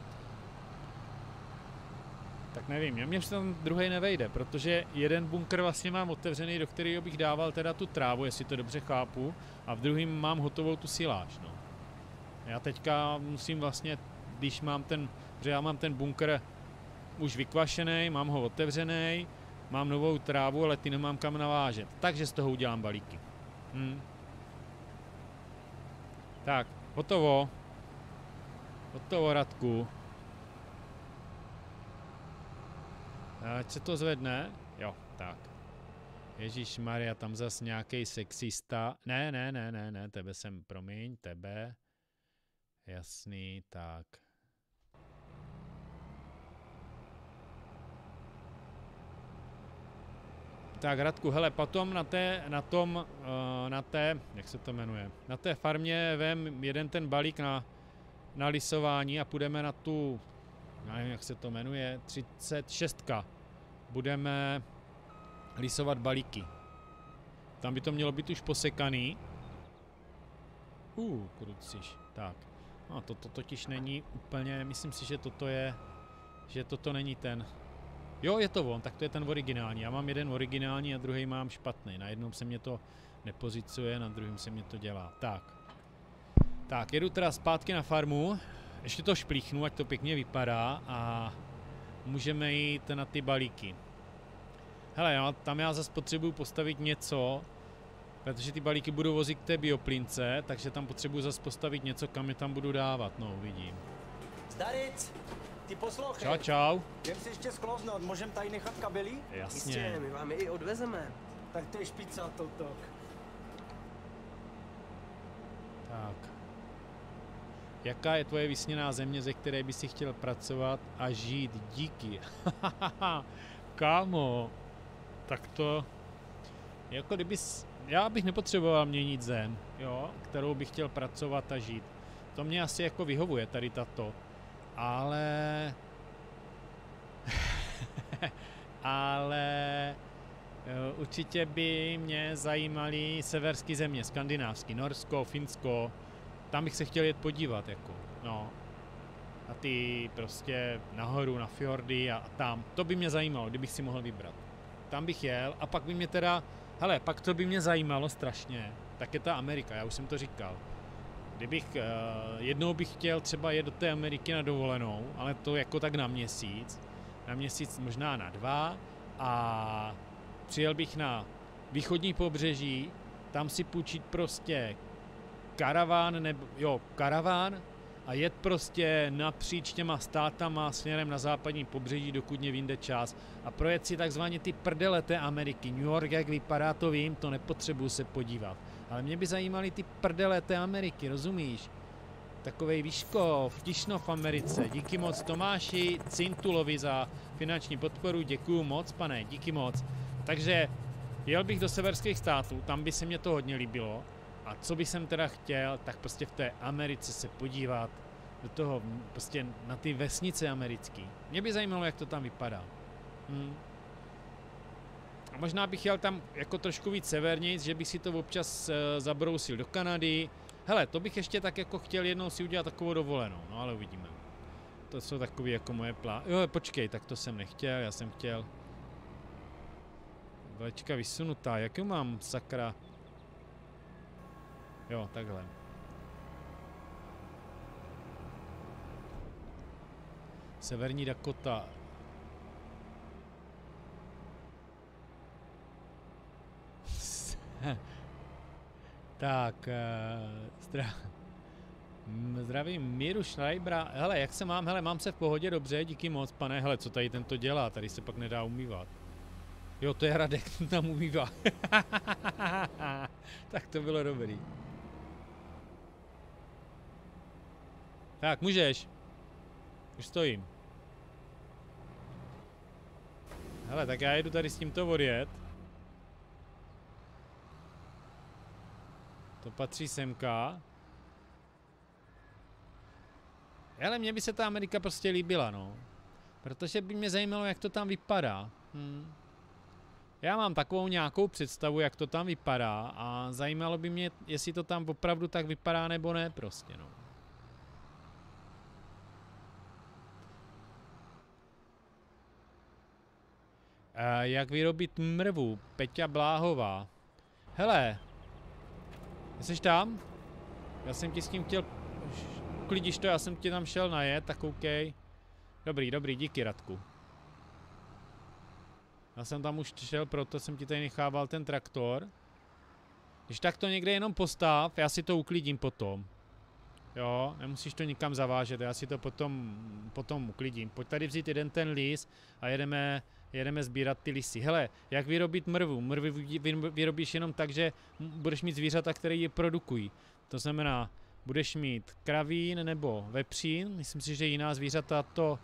Tak nevím, mě už tam druhý nevejde, protože jeden bunkr vlastně mám otevřený, do kterého bych dával teda tu trávu, jestli to dobře chápu, a v druhém mám hotovou tu siláž, no. Já teďka musím vlastně, když mám protože já mám ten bunkr už vykvašený, mám ho otevřený, mám novou trávu, ale ty nemám kam navážet, takže z toho udělám balíky. Tak, hotovo. Hotovo, Radku. Ať se to zvedne? Jo, tak. Ježišmarja, tam zas nějaký sexista. Ne, tebe jsem, promiň, tebe. Jasný, tak. Tak, Radku, hele, potom jak se to jmenuje, na té farmě vem jeden ten balík na lisování a půjdeme na tu, já nevím, jak se to jmenuje, 36. Budeme lisovat balíky. Tam by to mělo být už posekaný. Kruciš, tak. No, toto totiž není úplně, myslím si, že toto není ten. Jo, je to on, tak to je ten originální. Já mám jeden originální a druhý mám špatný. Na jednom se mě to nepozicuje, na druhém se mě to dělá. Tak, jedu teda zpátky na farmu. Ještě to šplíchnu, ať to pěkně vypadá a můžeme jít na ty balíky. Hele, tam já zase potřebuju postavit něco, protože ty balíky budou vozit k té bioplince, takže tam potřebuju zase postavit něco, kam je tam budu dávat. No, uvidím. Zdaric, ty poslouchej. Čau. Jdem si ještě sklouznout, můžem tady nechat kabely? Jasně. Jistě, my vám je i odvezeme. Tak to je špica, toutok. Tak. Jaká je tvoje vysněná země, ze které by si chtěl pracovat a žít? Díky. Kámo, tak to... Jako kdybys... Já bych nepotřeboval měnit zem, jo, kterou bych chtěl pracovat a žít. To mě asi jako vyhovuje tady tato. Ale... určitě by mě zajímaly severské země, skandinávský, Norsko, Finsko. Tam bych se chtěl jet podívat, jako, no. A ty prostě nahoru, na fjordy a tam. To by mě zajímalo, kdybych si mohl vybrat. Tam bych jel a pak by mě teda, hele, pak to by mě zajímalo strašně. Tak je ta Amerika, já už jsem to říkal. Jednou bych chtěl třeba jet do té Ameriky na dovolenou, ale to jako tak na měsíc možná na 2 a přijel bych na východní pobřeží, tam si půjčit prostě karaván, nebo jo, karaván a jet prostě napříč těma státama směrem na západní pobřeží, dokud mě vyjde čas a projet si takzvaně ty prdele té Ameriky. New York, jak vypadá, to vím, to nepotřebuji se podívat. Ale mě by zajímaly ty prdele té Ameriky, rozumíš? Takovej Výškov, Tišno v Americe. Díky moc Tomáši Cintulovi za finanční podporu, děkuju moc, pane, díky moc. Takže jel bych do severských států, tam by se mě to hodně líbilo. A co bych jsem teda chtěl, tak prostě v té Americe se podívat do toho, prostě na ty vesnice americký. Mě by zajímalo, jak to tam vypadá. A možná bych jel tam jako trošku víc severnějc, že bych si to občas zabrousil do Kanady. Hele, to bych ještě tak jako chtěl jednou si udělat takovou dovolenou, no ale uvidíme. To jsou takový jako moje plány. Jo, počkej, tak to jsem nechtěl, já jsem chtěl. Vlečka vysunutá, jak ju mám, sakra? Jo, takhle. Severní Dakota. Tak, zdravím Míru Schreibera. Hele, jak se mám? Hele, mám se v pohodě, dobře, díky moc, pane. Hele, co tady tento dělá? Tady se pak nedá umývat. Jo, to je Radek, ten tam umývá. Tak to bylo dobrý. Tak, můžeš. Už stojím. Hele, tak já jedu tady s tímto odjet. To patří semka. Ale mně by se ta Amerika prostě líbila, no. Protože by mě zajímalo, jak to tam vypadá. Já mám takovou nějakou představu, jak to tam vypadá a zajímalo by mě, jestli to tam opravdu tak vypadá nebo ne, prostě, no. Jak vyrobit mrvu? Peťa Bláhová. Hele, jsi tam? Já jsem ti s tím chtěl... Uklidíš to, já jsem ti tam šel najet, tak OK. Dobrý, dobrý, díky Radku. Já jsem tam už šel, proto jsem ti tady nechával ten traktor. Když tak to někde jenom postav, já si to uklidím potom. Jo, nemusíš to nikam zavážet, já si to potom uklidím. Pojď tady vzít jeden ten lis a jedeme sbírat ty lisy. Hele, jak vyrobit mrvu? Mrvu vyrobíš jenom tak, že budeš mít zvířata, které ji produkují. To znamená, budeš mít kravín nebo vepřín, myslím si, že jiná zvířata to...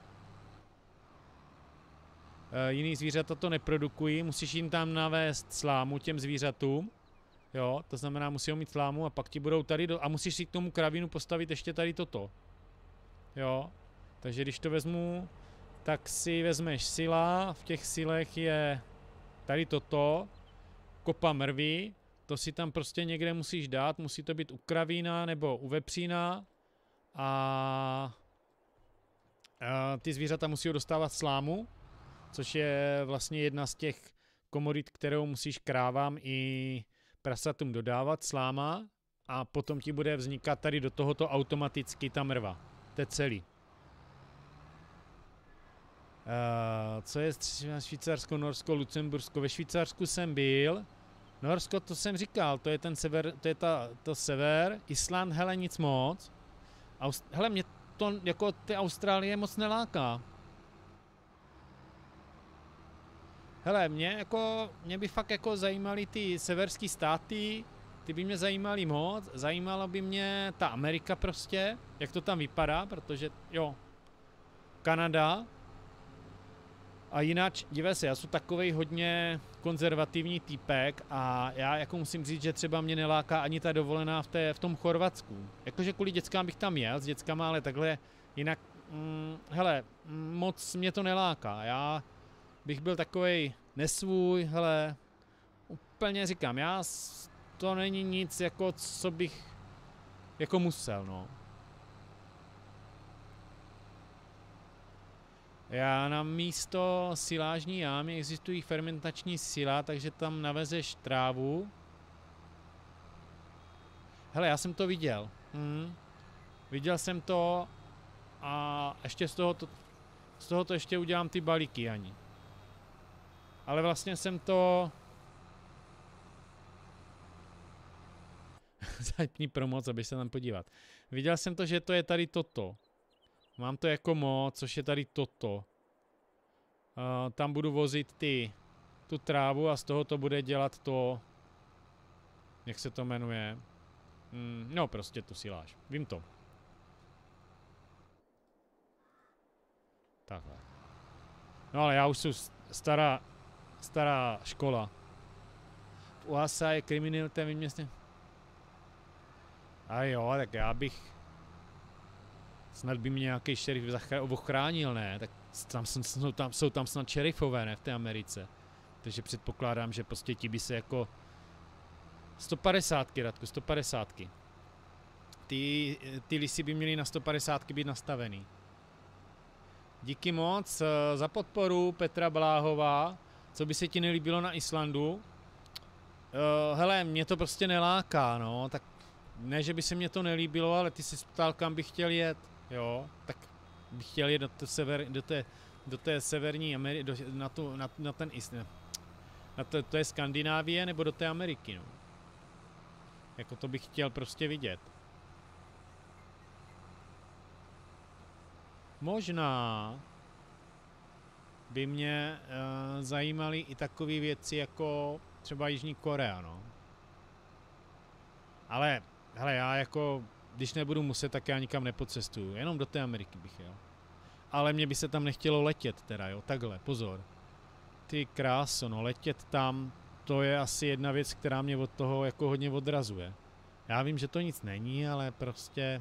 Jiný zvířata to neprodukují, musíš jim tam navést slámu těm zvířatům. Jo, to znamená, musí mít slámu a pak ti budou tady a musíš si k tomu kravínu postavit ještě tady toto. Jo, takže když to vezmu, tak si vezmeš sila, v těch silech je tady toto, kopa mrvy, to si tam prostě někde musíš dát, musí to být u kravína nebo u vepřína a ty zvířata musí dostávat slámu, což je vlastně jedna z těch komodit, kterou musíš krávám i prasatům dodávat, sláma, a potom ti bude vznikat tady do tohoto automaticky ta mrva. To je celý. Co je Švýcarsko, Norsko, Lucembursko? Ve Švýcarsku jsem byl. Norsko, to jsem říkal, to je ten sever, to je to sever. Island, hele, nic moc. Hele, mě to jako ty Austrálie moc neláká. Hele, mě by fakt jako zajímaly ty severské státy, ty by mě zajímaly moc, zajímala by mě ta Amerika prostě, jak to tam vypadá, protože jo, Kanada. A jinak, dívej se, já jsem takovej hodně konzervativní týpek a já jako musím říct, že třeba mě neláká ani ta dovolená v tom Chorvatsku. Jakože kvůli dětskám bych tam jel s dětskama, ale takhle jinak, hele, moc mě to neláká. Já bych byl takovej nesvůj, hele, úplně říkám, to není nic, jako co bych jako musel, no. Já na místo silážní jámy existují fermentační sila, takže tam navezeš trávu. Hele, já jsem to viděl. Viděl jsem to a ještě z tohoto ještě udělám ty balíky ani. Ale vlastně jsem to... Zapni promoc, aby se tam podívat. Viděl jsem to, že to je tady toto. Mám to jako moc, což je tady toto. Tam budu vozit tu trávu a z toho to bude dělat to, jak se to jmenuje. No prostě tu siláž. Vím to. Takhle. No ale já už jsem stará škola. V USA je kriminalita v městě. A jo, tak já bych... Snad by mě nějaký šerif ochránil, ne? Tak jsou tam snad šerifové, ne? V té Americe. Takže předpokládám, že prostě ti by se jako... 150, Radku, 150. Ty lisy by měly na 150 být nastavený. Díky moc za podporu, Petra Bláhová. Co by se ti nelíbilo na Islandu? Hele, mě to prostě neláká, no. Tak ne, že by se mě to nelíbilo, ale ty se ptal, kam bych chtěl jet. Jo, tak bych chtěl jet do té severní Ameriky, na ten to je Skandinávie, nebo do té Ameriky, no. Jako to bych chtěl prostě vidět. Možná by mě zajímaly i takové věci jako třeba Jižní Korea, no. Ale, hele, já jako, když nebudu muset, tak já nikam nepocestuju, jenom do té Ameriky bych jel. Ale mě by se tam nechtělo letět teda, jo, takhle, pozor. Ty kráso, no, letět tam, to je asi jedna věc, která mě od toho jako hodně odrazuje. Já vím, že to nic není, ale prostě...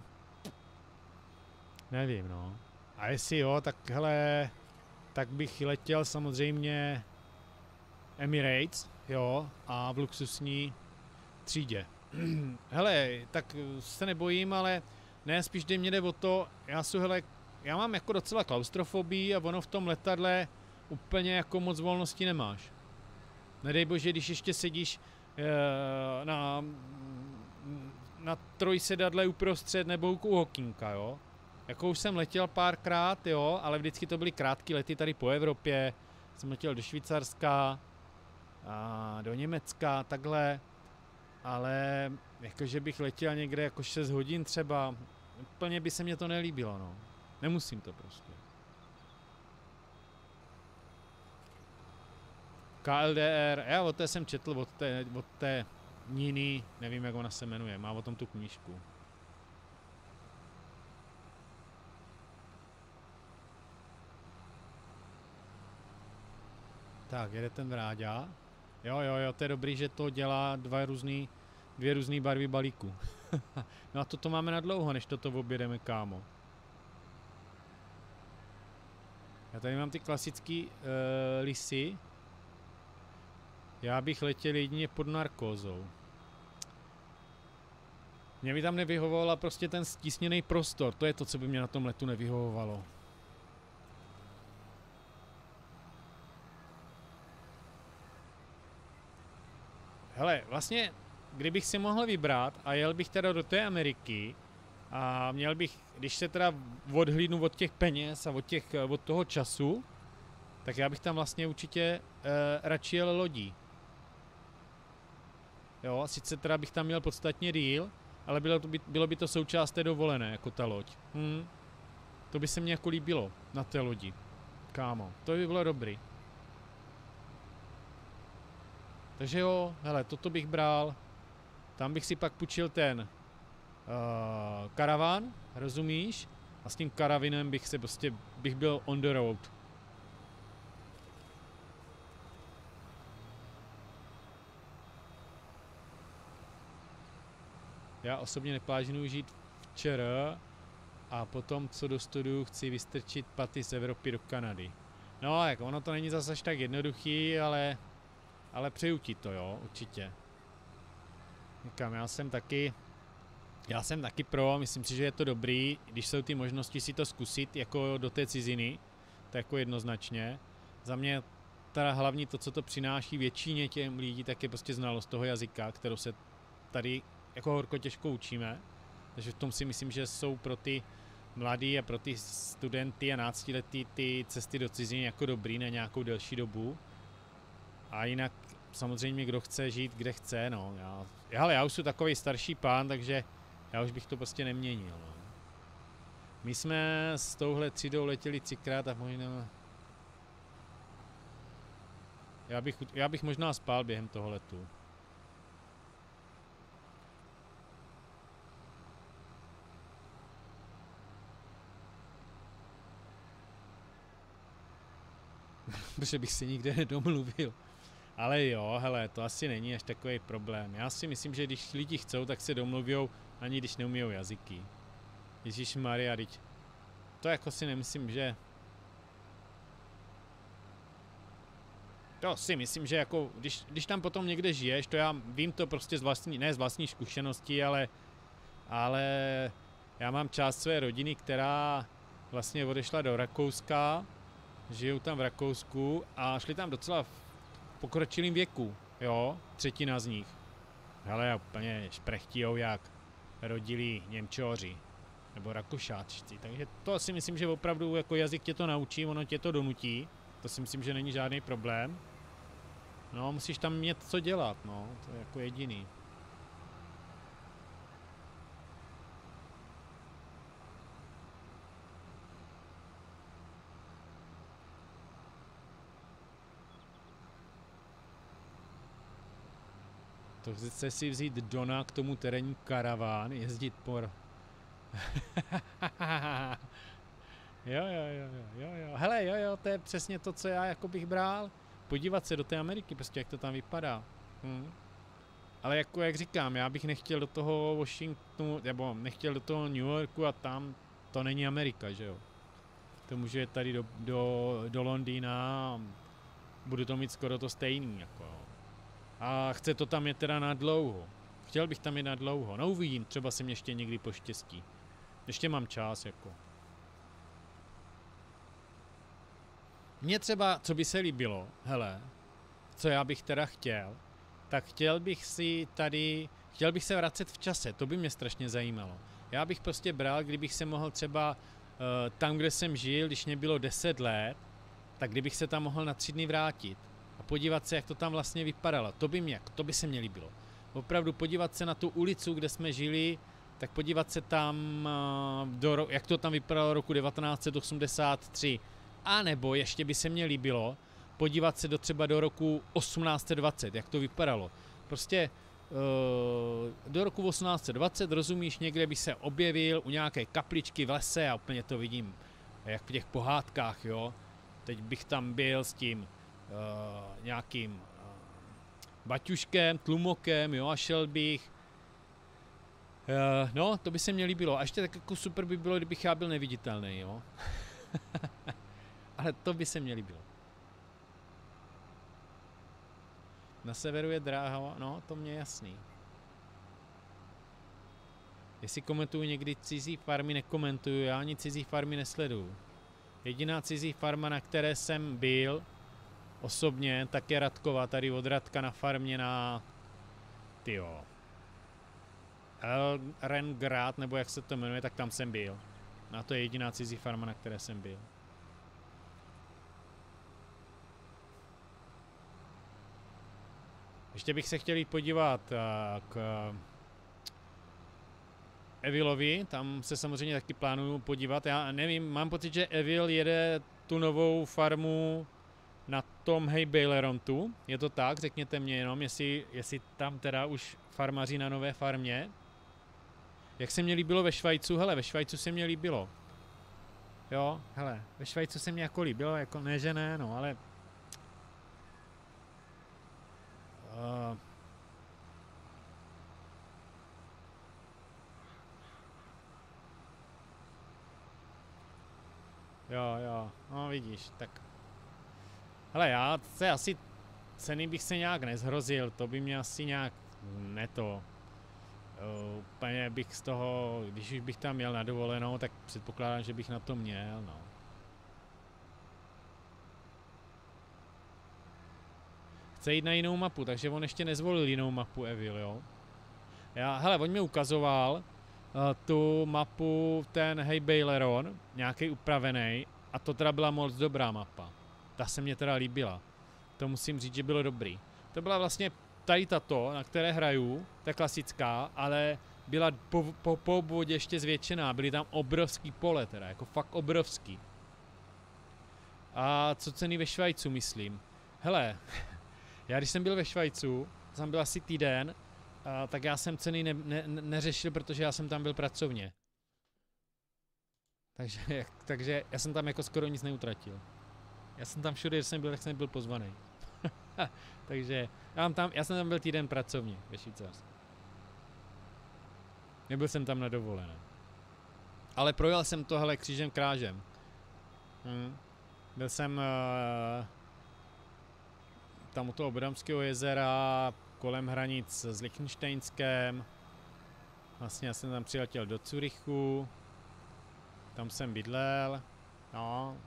Nevím, no. A jestli jo, tak hele, tak bych letěl samozřejmě Emirates, jo, a v luxusní třídě. Hele, tak se nebojím, ale ne, spíš mě jde o to, já mám jako docela klaustrofobii a ono v tom letadle úplně jako moc volnosti nemáš. Nedej bože, když ještě sedíš na trojsedadle uprostřed nebo u okýnka, jo. Jako už jsem letěl párkrát, jo, ale vždycky to byly krátké lety tady po Evropě. Jsem letěl do Švýcarska, a do Německa, takhle. Ale jakože bych letěl někde jako 6 hodin třeba, úplně by se mě to nelíbilo, no. Nemusím to prostě. KLDR, já o té jsem četl, od té Niny, nevím, jak ona se jmenuje, má o tom tu knížku. Tak, jede ten Vráďa. Jo, to je dobrý, že to dělá dvě různý barvy balíku. No a toto máme na dlouho, než toto objedeme, kámo. Já tady mám ty klasický lisy. Já bych letěl jedině pod narkózou. Mě by tam nevyhovovala prostě ten stísněný prostor. To je to, co by mě na tom letu nevyhovovalo. Hele, vlastně, kdybych si mohl vybrat a jel bych teda do té Ameriky a měl bych, když se teda odhlídnu od těch peněz a od toho času, tak já bych tam vlastně určitě radši jel lodí. Jo, sice teda bych tam měl podstatně díl, ale bylo by to součást té dovolené, jako ta loď. To by se mně jako líbilo na té lodi. Kámo, to by bylo dobrý. Takže jo, hele, toto bych bral. Tam bych si pak půjčil ten karavan, rozumíš? A s tím karavinem bych byl on the road. Já osobně neplánuji žít v ČR a potom, co dostuduju, chci vystrčit paty z Evropy do Kanady. No, jako ono to není zase až tak jednoduchý, ale přeju ti to, jo, určitě. Říkám, já jsem taky pro, myslím si, že je to dobrý, když jsou ty možnosti si to zkusit jako do té ciziny, to jako jednoznačně. Za mě teda hlavní to, co to přináší většině těm lidí, tak je prostě znalost toho jazyka, kterou se tady jako horko těžko učíme. Takže v tom si myslím, že jsou pro ty mladý a pro ty studenty a náctiletí ty cesty do ciziny jako dobrý na nějakou delší dobu. A jinak samozřejmě kdo chce žít, kde chce, no. Já už jsem takový starší pán, takže já už bych to prostě neměnil, no. My jsme s touhle třídou letěli 3krát a možná... Já bych možná spál během toho letu. Protože bych si nikde nedomluvil. Ale jo, hele, to asi není až takový problém. Já si myslím, že když lidi chcou, tak se domluvějou, ani když neumíjou jazyky. Ježišmarja, teď... To jako si nemyslím, že... To si myslím, že jako, když tam potom někde žiješ, to já vím to prostě ne z vlastní zkušenosti, ale já mám část své rodiny, která vlastně odešla do Rakouska, žijou tam v Rakousku a šli tam docela v pokročilém věku, jo, 1/3 z nich. Hele, úplně šprechtijou jak rodilí Němčoři nebo Rakušáčci, takže to si myslím, že opravdu jako jazyk tě to naučí, ono tě to donutí, to si myslím, že není žádný problém. No, musíš tam mít co dělat, no, to je jako jediný. To chce si vzít Dona k tomu terénní karaván, jezdit po... jo, hele, jo, to je přesně to, co já jako bych bral. Podívat se do té Ameriky, prostě jak to tam vypadá. Ale jako jak říkám, já bych nechtěl do toho Washingtonu, nebo nechtěl do toho New Yorku a tam to není Amerika, že jo. To může jít tady do Londýna, budu to mít skoro to stejný, jako. A chce to tam jet teda na dlouho. Chtěl bych tam jít na dlouho. No uvidím, třeba se mě ještě někdy poštěstí. Ještě mám čas, jako. Mně třeba, co by se líbilo, hele, co já bych teda chtěl, tak chtěl bych se vracet v čase, to by mě strašně zajímalo. Já bych prostě bral, kdybych se mohl třeba tam, kde jsem žil, když mě bylo 10 let, tak kdybych se tam mohl na 3 dny vrátit a podívat se, jak to tam vlastně vypadalo. To by se mně líbilo. Opravdu podívat se na tu ulicu, kde jsme žili, tak podívat se tam, jak to tam vypadalo roku 1983. A nebo ještě by se mně líbilo podívat se třeba do roku 1820, jak to vypadalo. Prostě do roku 1820, rozumíš, někde by se objevil u nějaké kapličky v lese a úplně to vidím, jak v těch pohádkách, jo. Teď bych tam byl s tím nějakým baťuškem, tlumokem, jo, a šel bych. No, to by se mně líbilo. A ještě tak jako super by bylo, kdybych já byl neviditelný, jo. Ale to by se mně líbilo. Na severu je dráha, no, to mě je jasný. Jestli komentuju někdy cizí farmy, nekomentuju, já ani cizí farmy nesleduju. Jediná cizí farma, na které jsem byl osobně, tak je Radkova, tady od Radka na farmě na... Tyjo. Rengrad, nebo jak se to jmenuje, tak tam jsem byl. A to je jediná cizí farma, na které jsem byl. Ještě bych se chtěl jít podívat k Evilovi, tam se samozřejmě taky plánuju podívat. Já nevím, mám pocit, že Evil jede tu novou farmu na tom Hay Bailerontu. Je to tak? Řekněte mě jenom, jestli tam teda už farmaří na nové farmě. Jak se mně líbilo ve Švajcu? Hele, ve Švajcu se mně líbilo. Jo, hele, ve Švajcu se mně jako líbilo, jako ne, že ne, no, ale... Jo, no vidíš, tak... Hele, já se asi ceny bych se nějak nezhrozil, to by mě asi nějak neto. Úplně bych z toho, když už bych tam jel na dovolenou, tak předpokládám, že bych na to měl, no. Chce jít na jinou mapu, takže on ještě nezvolil jinou mapu Evil, jo. Hele, on mi ukazoval tu mapu, ten Hay Baileron, nějaký upravený, a to teda byla moc dobrá mapa. Ta se mě teda líbila. To musím říct, že bylo dobrý. To byla vlastně tady tato, na které hraju, ta klasická, ale byla po obvodě ještě zvětšená, byly tam obrovský pole teda, jako fakt obrovský. A co ceny ve Švajcu, myslím? Hele, já když jsem byl ve Švajcu, jsem byl asi týden, tak já jsem ceny neřešil, protože já jsem tam byl pracovně. Takže já jsem tam jako skoro nic neutratil. Já jsem tam všude, když jsem byl, tak jsem byl pozvaný. Takže já jsem tam byl týden pracovně ve Švýcarsku. Nebyl jsem tam na dovolené. Ale projel jsem to, hele, křížem krážem. Byl jsem tam u toho Obramského jezera, kolem hranic s Lichtenštejnskem. Vlastně já jsem tam přiletěl do Curychu. Tam jsem bydlel. No.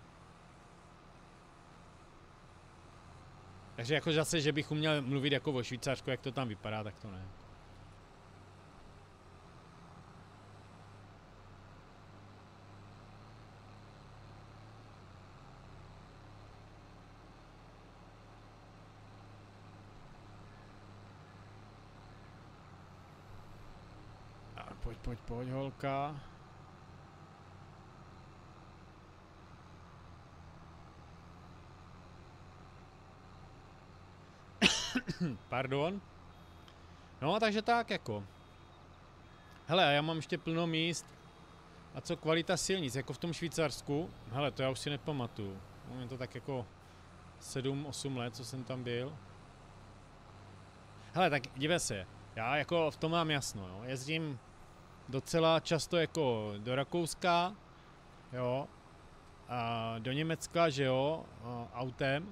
Takže jako zase, že bych uměl mluvit jako o Švýcarsku, jak to tam vypadá, tak to ne. Pojď, holka. Pardon. No, takže tak jako. Hele, já mám ještě plno míst. A co kvalita silnic, jako v tom Švýcarsku? Hele, to já už si nepamatuju. Je to tak jako 7-8 let, co jsem tam byl. Hele, tak dívej se. Já jako v tom mám jasno, jo. Jezdím docela často jako do Rakouska, jo. A do Německa, že jo, autem.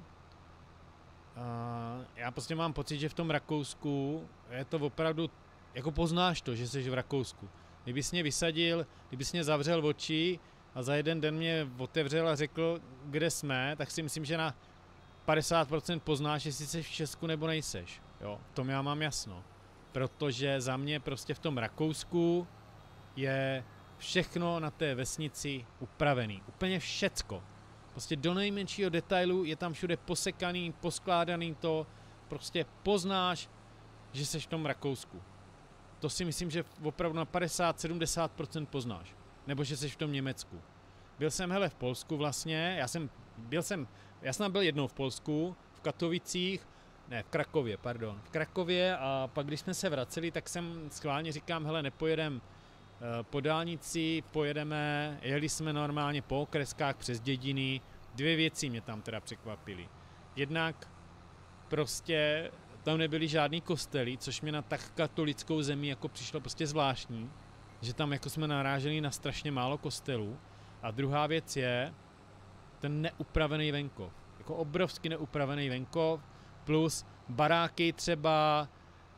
Já prostě mám pocit, že v tom Rakousku je to opravdu, jako poznáš to, že jsi v Rakousku. Kdybys mě vysadil, kdybys mě zavřel oči a za jeden den mě otevřel a řekl, kde jsme, tak si myslím, že na 50% poznáš, jestli jsi v Česku nebo nejseš. Jo, v tom já mám jasno. Protože za mě prostě v tom Rakousku je všechno na té vesnici upravený. Úplně všecko. Prostě do nejmenšího detailu je tam všude posekaný, poskládaný to. Prostě poznáš, že jsi v tom Rakousku. To si myslím, že opravdu na 50-70% poznáš. Nebo že jsi v tom Německu. Byl jsem, hele, v Polsku vlastně. Já jsem byl jednou v Polsku, v Katovicích, ne, v Krakově, pardon. V Krakově a pak, když jsme se vraceli, tak jsem schválně říkám, hele, nepojedem po dálnici, jeli jsme normálně po okreskách přes dědiny. Dvě věci mě tam teda překvapily. Jednak prostě tam nebyly žádný kostely, což mě na tak katolickou zemi jako přišlo prostě zvláštní, že tam jako jsme naráželi na strašně málo kostelů. A druhá věc je ten neupravený venkov. Jako obrovsky neupravený venkov, plus baráky třeba,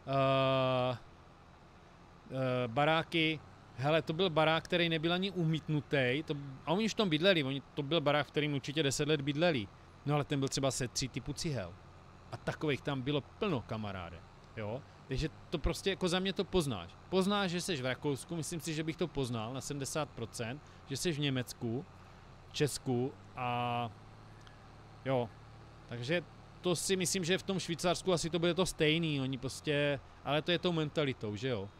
baráky. Hele, to byl barák, který nebyl ani umítnutý, a oni už tam bydleli, to byl barák, v kterým určitě 10 let bydleli, no ale ten byl třeba se 3 typu cihel. A takových tam bylo plno, kamaráde, jo. Takže to prostě jako za mě to poznáš. Poznáš, že jsi v Rakousku, myslím si, že bych to poznal na 70%, že jsi v Německu, Česku a jo. Takže to si myslím, že v tom Švýcarsku asi to bude to stejný, oni prostě, ale to je tou mentalitou, že jo.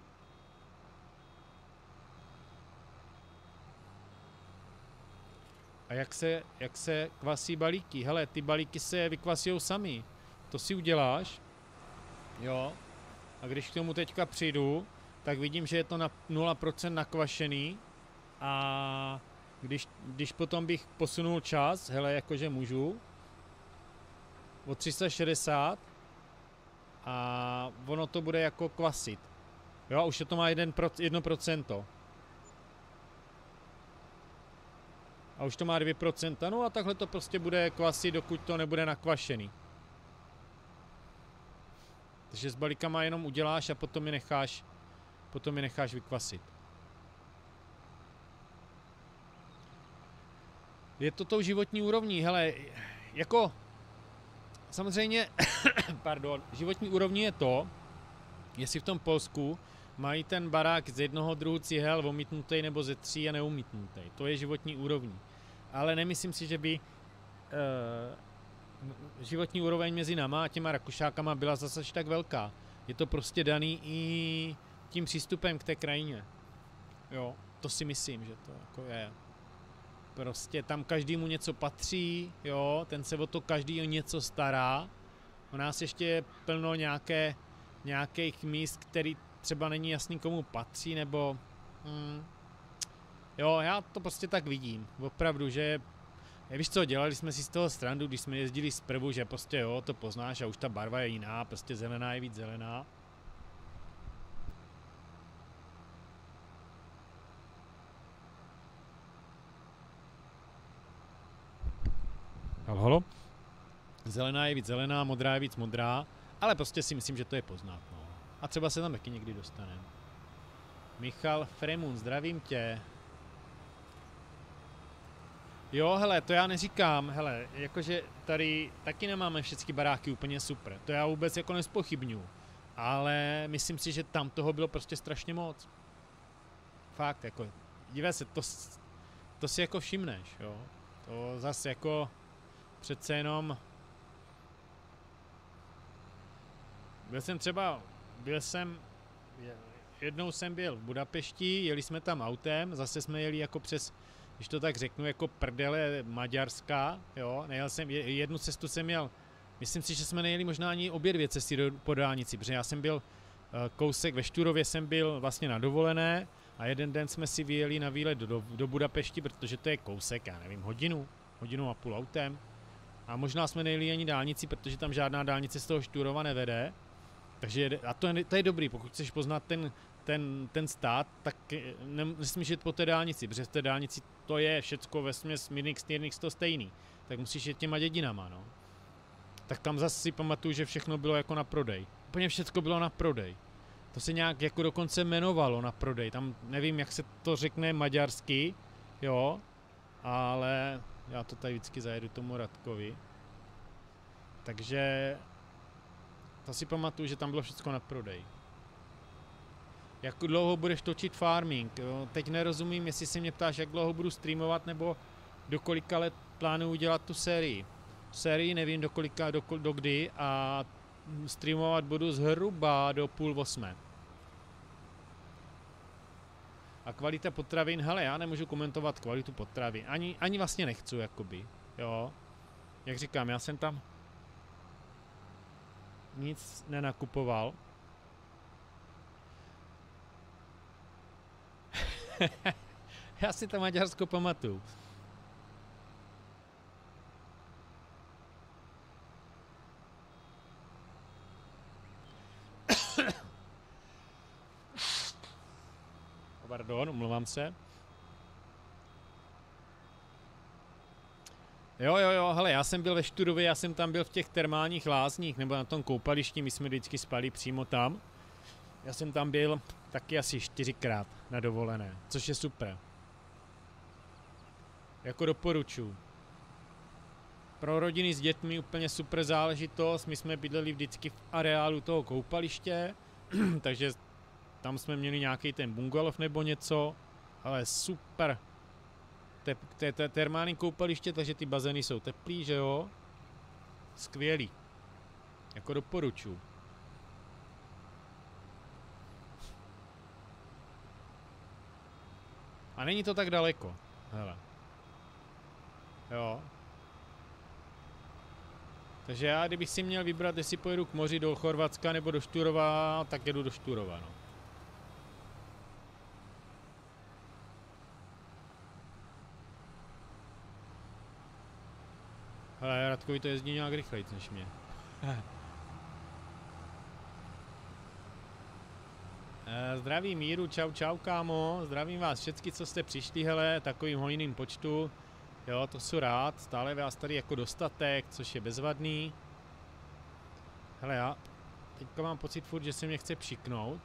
A jak se kvasí balíky? Hele, ty balíky se vykvasijou sami. To si uděláš, jo. A když k tomu teďka přijdu, tak vidím, že je to na 0% nakvašený. A když potom bych posunul čas, hele, jakože můžu, o 360 a ono to bude jako kvasit. Jo, a už to má 1%. A už to má 2%, no a takhle to prostě bude kvasit, dokud to nebude nakvašený. Takže s balíkama jenom uděláš a potom je necháš vykvasit. Je to tou životní úrovní, hele, jako samozřejmě, pardon, životní úrovní je to, jestli v tom Polsku mají ten barák z jednoho druhu cihel omítnutý nebo ze 3 a neumítnutý. To je životní úrovní. Ale nemyslím si, že by životní úroveň mezi náma a těma Rakušákama byla zase tak velká. Je to prostě daný i tím přístupem k té krajině. Jo, to si myslím, že to jako je. Prostě tam každému něco patří, jo, ten se o to každý o něco stará. U nás ještě je plno nějakých míst, který třeba není jasný, komu patří, nebo... jo, já to prostě tak vidím. Opravdu, že... Víš co, dělali jsme si z toho srandu, když jsme jezdili zprvu, že prostě jo, to poznáš a už ta barva je jiná, prostě zelená je víc zelená. Halo? Zelená je víc zelená, modrá je víc modrá, ale prostě si myslím, že to je poznat, no. A třeba se tam taky někdy dostaneme. Michal Fremun, zdravím tě. Jo, hele, to já neříkám, hele, jakože tady taky nemáme všechny baráky úplně super, to já vůbec jako nespochybňuji, ale myslím si, že tam toho bylo prostě strašně moc. Fakt, jako, dívej se, to si jako všimneš, jo, to zase jako přece jenom, jednou jsem byl v Budapešti, jeli jsme tam autem, zase jsme jeli jako přes, když to tak řeknu, jako prdele Maďarska, jo, nejel jsem, jednu cestu jsem jel, myslím si, že jsme nejeli možná ani obě dvě cesty po dálnici, protože já jsem byl kousek ve Šturově, jsem byl vlastně na dovolené a jeden den jsme si vyjeli na výlet do Budapešti, protože to je kousek, já nevím, hodinu a půl autem a možná jsme nejeli ani dálnici, protože tam žádná dálnice z toho Šturova nevede, takže a to je dobrý, pokud chceš poznat ten stát, tak nesmíš jít po té dálnici, protože v té dálnici to je všecko vesměs Myrnix to stejný, tak musíš jít těma dědinama, no. Tak tam zase si pamatuju, že všechno bylo jako na prodej. Úplně všecko bylo na prodej. To se nějak jako dokonce jmenovalo na prodej, tam nevím, jak se to řekne maďarsky, jo, ale já to tady vždycky zajedu tomu Radkovi. Takže to si pamatuju, že tam bylo všechno na prodej. Jak dlouho budeš točit farming? Jo? Teď nerozumím, jestli se mě ptáš, jak dlouho budu streamovat, nebo do kolika let plánuju udělat tu sérii. Sérii nevím do kdy a streamovat budu zhruba do 7:30. A kvalita potravin, hele, já nemůžu komentovat kvalitu potravin, ani vlastně nechci, jakoby, jo. Jak říkám, já jsem tam nic nenakupoval. Já si to Maďarsko pamatuju. Pardon, omlouvám se. Jo, hele, já jsem byl ve Šturově, já jsem tam byl v těch termálních lázních, nebo na tom koupališti, my jsme vždycky spali přímo tam. Já jsem tam byl taky asi 4krát na dovolené, což je super. Jako doporučuji. Pro rodiny s dětmi úplně super záležitost, my jsme bydleli vždycky v areálu toho koupaliště, takže tam jsme měli nějaký ten bungalov nebo něco, ale super. To je termální koupaliště, takže ty bazény jsou teplý, že jo? Skvělý. Jako doporučuji. A není to tak daleko. Hele. Jo. Takže já, kdybych si měl vybrat, jestli pojedu k moři do Chorvatska nebo do Šturova, tak jedu do Šturova, no. Hele, Radkovi to jezdí nějak rychlejc než mě. Zdravím Míru, čau kámo, zdravím vás všetky, co jste přišli, hele, takovým hojným počtu. Jo, to jsou rád, stále vás tady jako dostatek, což je bezvadný. Hele, já teďka mám pocit furt, že se mě chce přiknout.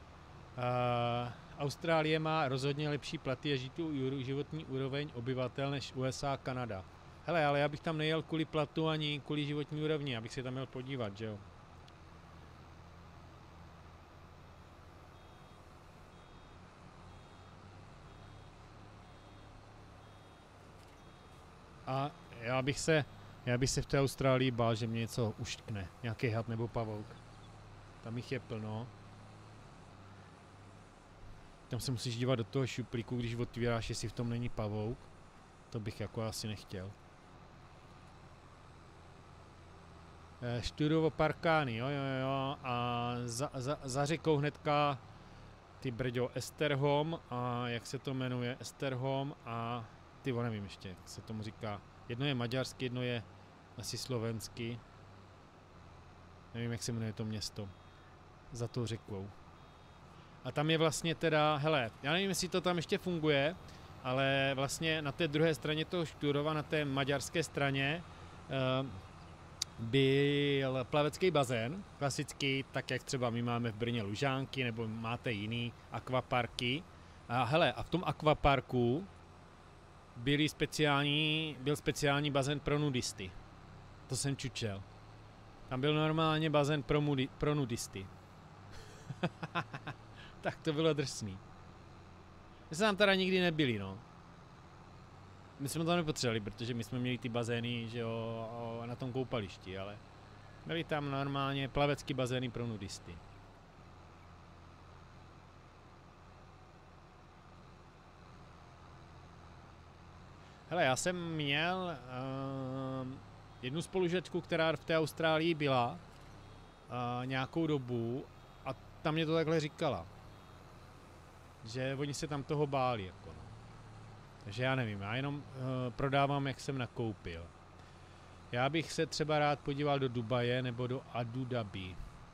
Austrálie má rozhodně lepší platy a životní úroveň obyvatel než USA a Kanada. Hele, ale já bych tam nejel kvůli platu ani kvůli životní úrovni, abych se tam měl podívat, že jo. A já bych se Já bych se v té Austrálii bál, že mě něco uštkne. Nějaký had nebo pavouk. Tam jich je plno. Tam se musíš dívat do toho šuplíku, když otvíráš, jestli v tom není pavouk. To bych jako asi nechtěl. Študovo Parkány, jo. A za řekou hnedka ty brďo Esterhom a jak se to jmenuje, Esterhom a ty nevím ještě, jak se tomu říká. Jedno je maďarsky, jedno je asi slovensky. Nevím, jak se jmenuje to město. Za tou řekou. A tam je vlastně teda, hele, já nevím, jestli to tam ještě funguje, ale vlastně na té druhé straně toho Štúrova, na té maďarské straně, byl plavecký bazén, klasický, tak jak třeba my máme v Brně Lužánky, nebo máte jiný akvaparky. A hele, a v tom akvaparku byl speciální bazén pro nudisty. To jsem čučel. Tam byl normálně bazén pro nudisty. Tak to bylo drsný. My jsme tam teda nikdy nebyli, no. My jsme to nepotřebovali, protože my jsme měli ty bazény, že jo, na tom koupališti, ale byly tam normálně plavecký bazény pro nudisty. Hele, já jsem měl jednu spolužečku, která v té Austrálii byla nějakou dobu a tam mě to takhle říkala. Že oni se tam toho báli, jako no. Takže já nevím, já jenom prodávám, jak jsem nakoupil. Já bych se třeba rád podíval do Dubaje nebo do Abu Dhabi.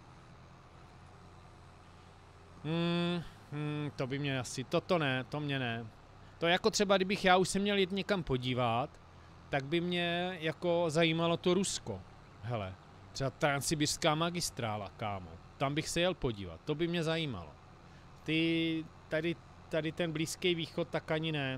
To by mě asi, to mě ne. To jako třeba, kdybych já už se měl jít někam podívat, tak by mě jako zajímalo to Rusko. Hele, třeba Transsibirská magistrála, kámo. Tam bych se jel podívat, to by mě zajímalo. Tady ten Blízký východ, tak ani ne.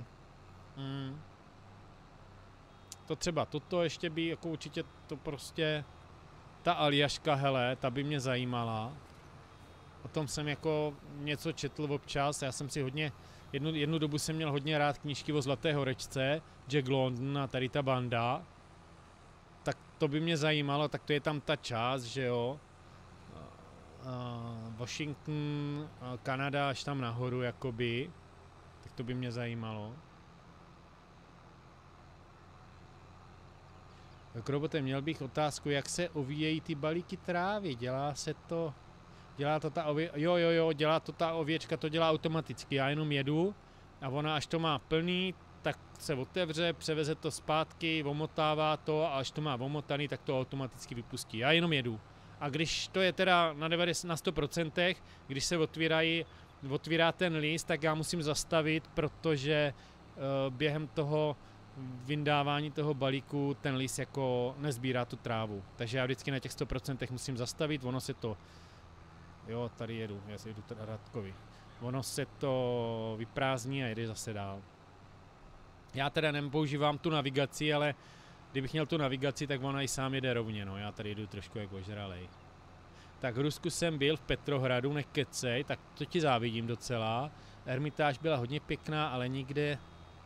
To třeba, toto ještě by, jako určitě to prostě, ta Aljaška, hele, ta by mě zajímala. O tom jsem jako něco četl občas, já jsem si hodně, jednu dobu jsem měl hodně rád knížky o Zlaté horečce, Jack London a tady ta banda. Tak to by mě zajímalo, tak to je tam ta část, že jo. Washington, Kanada až tam nahoru, jakoby. Tak to by mě zajímalo. Tak robote, měl bych otázku, jak se ovíjejí ty balíky trávy. Dělá to ta dělá to ta ověčka, to dělá automaticky. Já jenom jedu a ona až to má plný, tak se otevře, převeze to zpátky, omotává to a až to má omotaný, tak to automaticky vypustí. Já jenom jedu. A když to je teda na 100%, když se otvírá ten list, tak já musím zastavit, protože během toho vyndávání toho balíku ten list jako nezbírá tu trávu. Takže já vždycky na těch 100% musím zastavit, ono se to, jo, tady jedu, já se jedu teda Radkovi. Ono se to vyprázdní a jede zase dál. Já teda nepoužívám tu navigaci, ale kdybych měl tu navigaci, tak ona i sám jede rovně, no, já tady jdu trošku jako ožralej. Tak v Rusku jsem byl, v Petrohradu, nekecej, tak to ti závidím docela. Ermitáž byla hodně pěkná, ale nikde...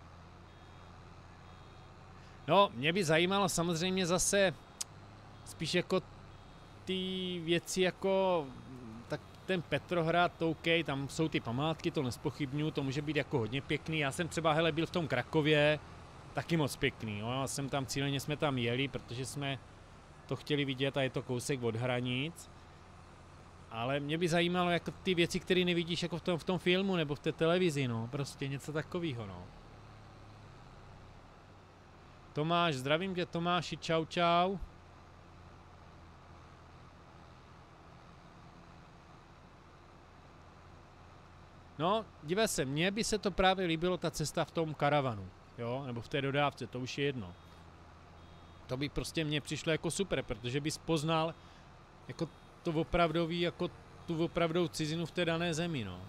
No, mě by zajímalo samozřejmě zase spíš jako ty věci jako... Tak ten Petrohrad, OK, tam jsou ty památky, to nespochybnuju, to může být jako hodně pěkný. Já jsem třeba, hele, byl v tom Krakově, taky moc pěkný, jo. Já jsem tam cíleně, jsme tam jeli, protože jsme to chtěli vidět a je to kousek od hranic. Ale mě by zajímalo jako ty věci, které nevidíš jako v tom filmu nebo v té televizi, no. Prostě něco takového, no. Tomáš, zdravím tě, Tomáši, čau, čau. No, dívej se, mně by se to právě líbilo, ta cesta v tom karavanu, jo, nebo v té dodávce, to už je jedno. To by prostě mně přišlo jako super, protože bys poznal jako to opravdový, jako tu opravdovou cizinu v té dané zemi, no.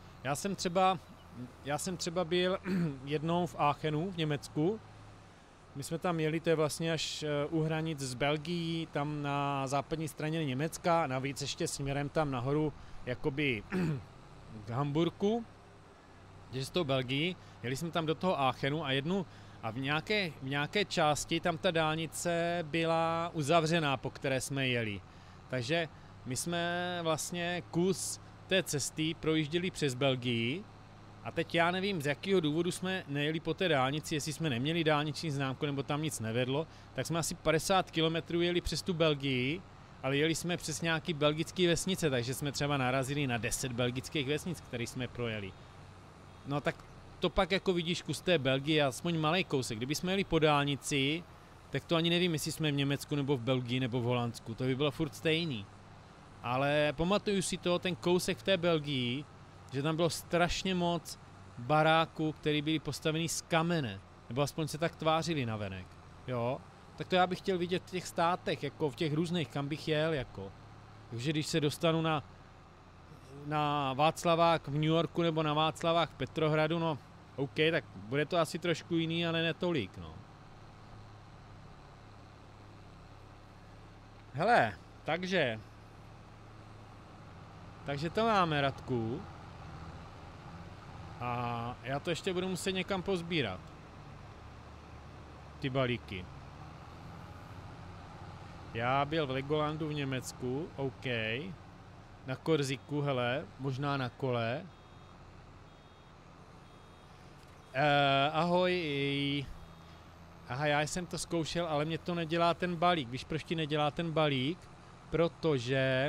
Já jsem třeba byl jednou v Aachenu v Německu. My jsme tam jeli, to je vlastně až u hranic s Belgií, tam na západní straně Německa, a navíc ještě směrem tam nahoru, jakoby k Hamburku, že z toho Belgii, jeli jsme tam do toho Aachenu a jednu A v nějaké části tam ta dálnice byla uzavřená, po které jsme jeli. Takže my jsme vlastně kus té cesty projížděli přes Belgii a teď já nevím, z jakého důvodu jsme nejeli po té dálnici, jestli jsme neměli dálniční známku nebo tam nic nevedlo, tak jsme asi 50 km jeli přes tu Belgii, ale jeli jsme přes nějaký belgický vesnice, takže jsme třeba narazili na 10 belgických vesnic, které jsme projeli. No tak to pak jako vidíš kus té Belgie, aspoň malej kousek. Kdyby jsme jeli po dálnici, tak to ani nevím, jestli jsme v Německu nebo v Belgii nebo v Holandsku, to by bylo furt stejný. Ale pamatuju si to, ten kousek v té Belgii, že tam bylo strašně moc baráků, které byly postaveny z kamene, nebo aspoň se tak tvářili navenek, jo. Tak to já bych chtěl vidět v těch státech, jako v těch různých, kam bych jel, jako. Takže když se dostanu na Václavák v New Yorku nebo na Václavák v Petrohradu, no OK, tak bude to asi trošku jiný, ale netolik, no. Hele, takže to máme, Radku. A já to ještě budu muset někam pozbírat. Ty balíky. Já byl v Legolandu v Německu, OK. Na Korziku, hele, možná na kole. Ahoj. Aha, já jsem to zkoušel, ale mě to nedělá ten balík. Víš, proč ti nedělá ten balík? Protože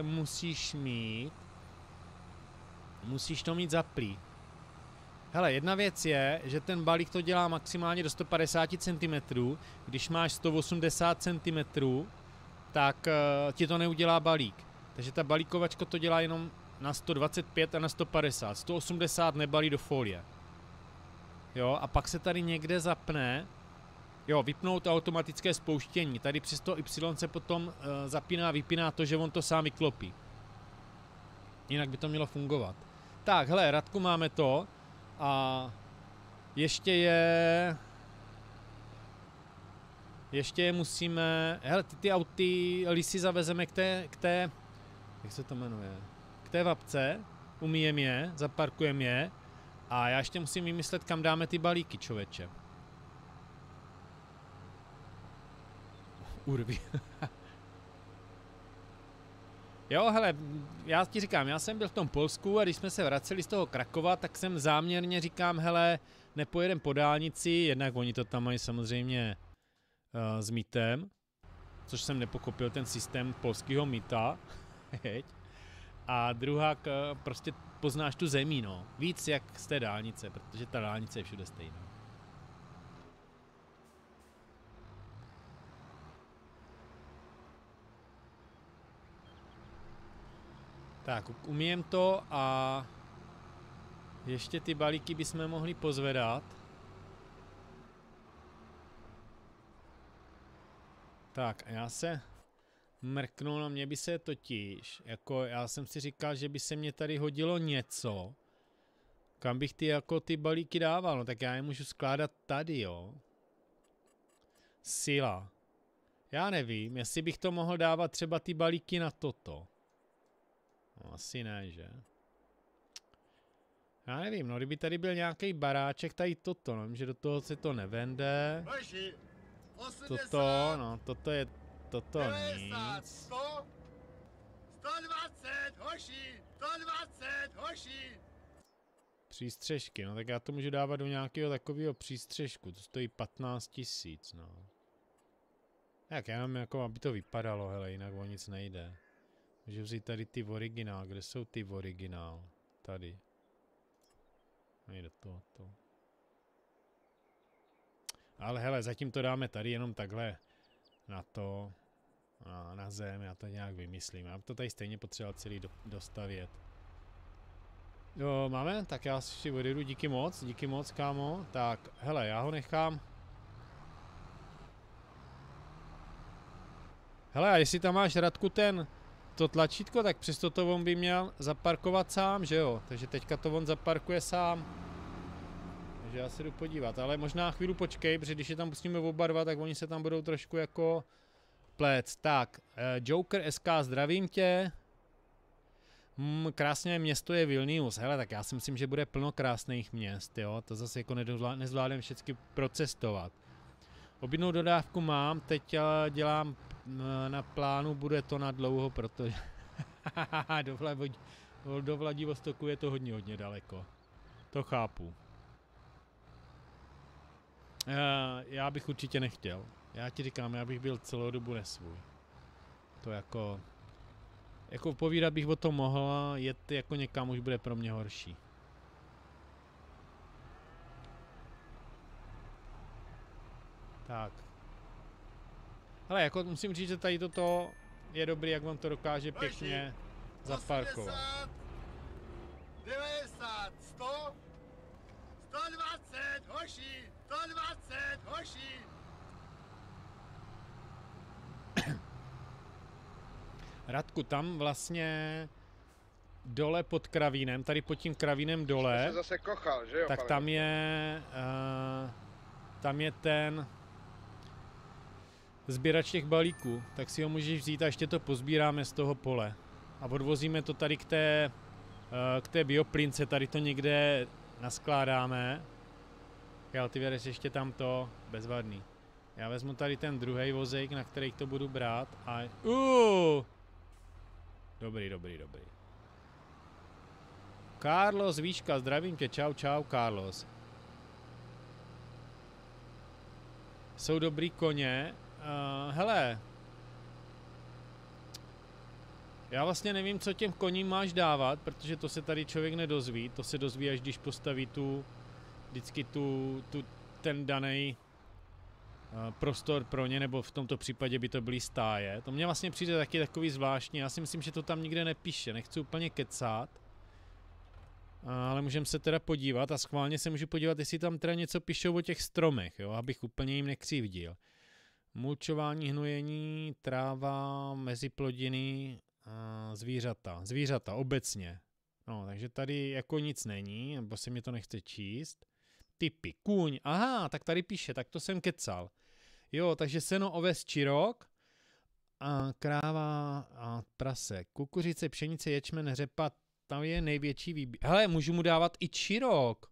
musíš to mít zaplý. Hele, jedna věc je, že ten balík to dělá maximálně do 150 cm. Když máš 180 cm, tak ti to neudělá balík. Takže ta balíkovačka to dělá jenom na 125 a na 150. 180 nebalí do folie. Jo, a pak se tady někde zapne, jo, vypnout automatické spouštění. Tady přes to Y se potom zapíná, vypíná to, že on to sám vyklopí. Jinak by to mělo fungovat. Tak, hele, Radku, máme to. A ještě je musíme, hele, ty auty, lisy zavezeme k té, jak se to jmenuje, k té vapce, umíjem je, zaparkujeme je a já ještě musím vymyslet, kam dáme ty balíky, člověče. Urvi. Jo, hele, já ti říkám, já jsem byl v tom Polsku a když jsme se vraceli z toho Krakova, tak jsem záměrně říkám, hele, nepojedem po dálnici, jednak oni to tam mají samozřejmě s mítem, což jsem nepochopil, ten systém polského míta, a druhá, prostě poznáš tu zemí, no, víc jak z té dálnice, protože ta dálnice je všude stejná. Tak, umím to a ještě ty balíky bychom mohli pozvedat. Tak, a já se mrknu, no mě by se totiž, jako já jsem si říkal, že by se mě tady hodilo něco, kam bych ty balíky dával, no tak já je můžu skládat tady, jo. Sila. Já nevím, jestli bych to mohl dávat třeba ty balíky na toto. No, asi ne, že? Já nevím, no kdyby tady byl nějaký baráček, tady toto, no, že do toho se to nevende. Toto, no, toto nic. 120, hoši, 120, hoši. Přístřežky, no tak já to můžu dávat do nějakého takového přístřežku, to stojí 15 000, no. Tak jenom jako, aby to vypadalo, hele, jinak o nic nejde. Můžu vzít tady ty originál, kde jsou ty originál? Tady. Nejde to. Ale hele, zatím to dáme tady jenom takhle na to, na zem, já to nějak vymyslím. Já to tady stejně potřeboval celý dostavět. Jo, máme? Tak já si odjedu, díky moc, kámo. Tak, hele, já ho nechám. Hele, a jestli tam máš, Radku, to tlačítko, tak přesto to on by měl zaparkovat sám, že jo? Takže teďka to on zaparkuje sám. Takže já se jdu podívat, ale možná chvíli počkej, protože když je tam pustíme oba dva, tak oni se tam budou trošku jako plec. Tak, Joker SK, zdravím tě. Krásné město je Vilnius. Hele, tak já si myslím, že bude plno krásných měst, jo. To zase jako nezvládnem všechny procestovat. Objednou dodávku mám, teď dělám na plánu, bude to na dlouho, protože do Vladivostoku je to hodně daleko. To chápu. Já bych určitě nechtěl. Já ti říkám, já bych byl celou dobu nesvůj. To jako povídat bych o tom mohl, jet jako někam už bude pro mě horší. Tak. Hele, jako musím říct, že tady toto je dobrý, jak vám to dokáže pěkně zaparkovat. 90, 100, 120, hoši, 120, hoši. Radku, tam vlastně dole pod Kravínem, tady pod tím Kravínem dole, Se zase kochal, že jo? tak tam je ten sběrač těch balíků, tak si ho můžeš vzít a ještě to pozbíráme z toho pole. A odvozíme to tady k té bioplínce, tady to někde naskládáme. Já ty vědeš ještě tam to, bezvadný. Já vezmu tady ten druhý vozejk, na který to budu brát a... Dobrý. Carlos Výška, zdravím tě, čau, Carlos. Jsou dobrý koně. Hele. Já vlastně nevím, co těm koním máš dávat, protože to se tady člověk nedozví. To se dozví, až když postaví vždycky ten daný prostor pro ně, nebo v tomto případě by to byly stáje. To mně vlastně přijde taky takový zvláštní. Já si myslím, že to tam nikde nepíše. Nechci úplně kecat. Ale můžeme se teda podívat a schválně se můžu podívat, jestli tam teda něco píšou o těch stromech, jo, abych úplně jim nekřivdil. Mulčování, hnojení, tráva, meziplodiny, zvířata obecně. No, takže tady jako nic není, nebo se mi to nechce číst. Typy, kůň, aha, tak tady píše, tak to jsem kecal. Jo, takže seno, oves, čirok, a kráva a prase, kukuřice, pšenice, ječmen, řepa, tam je největší výběr. Hele, můžu mu dávat i čirok.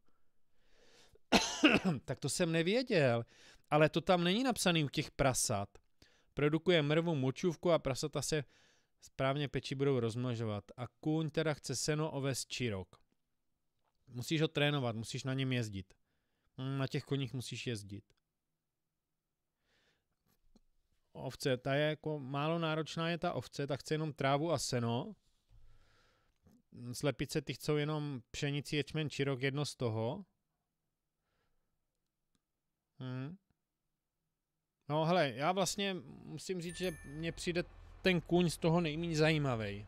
Tak to jsem nevěděl. Ale to tam není napsaný u těch prasat. Produkuje mrvu, močůvku a prasata se správně peči budou rozmnožovat. A kůň teda chce seno, oves, čirok. Musíš ho trénovat, musíš na něm jezdit. Na těch koních musíš jezdit. Ovce, ta je jako málo náročná je ta ovce, tak chce jenom trávu a seno. Slepice, ty chcou jenom pšenici, ječmen, čirok, jedno z toho. No hele, já vlastně musím říct, že mně přijde ten kůň z toho nejméně zajímavý.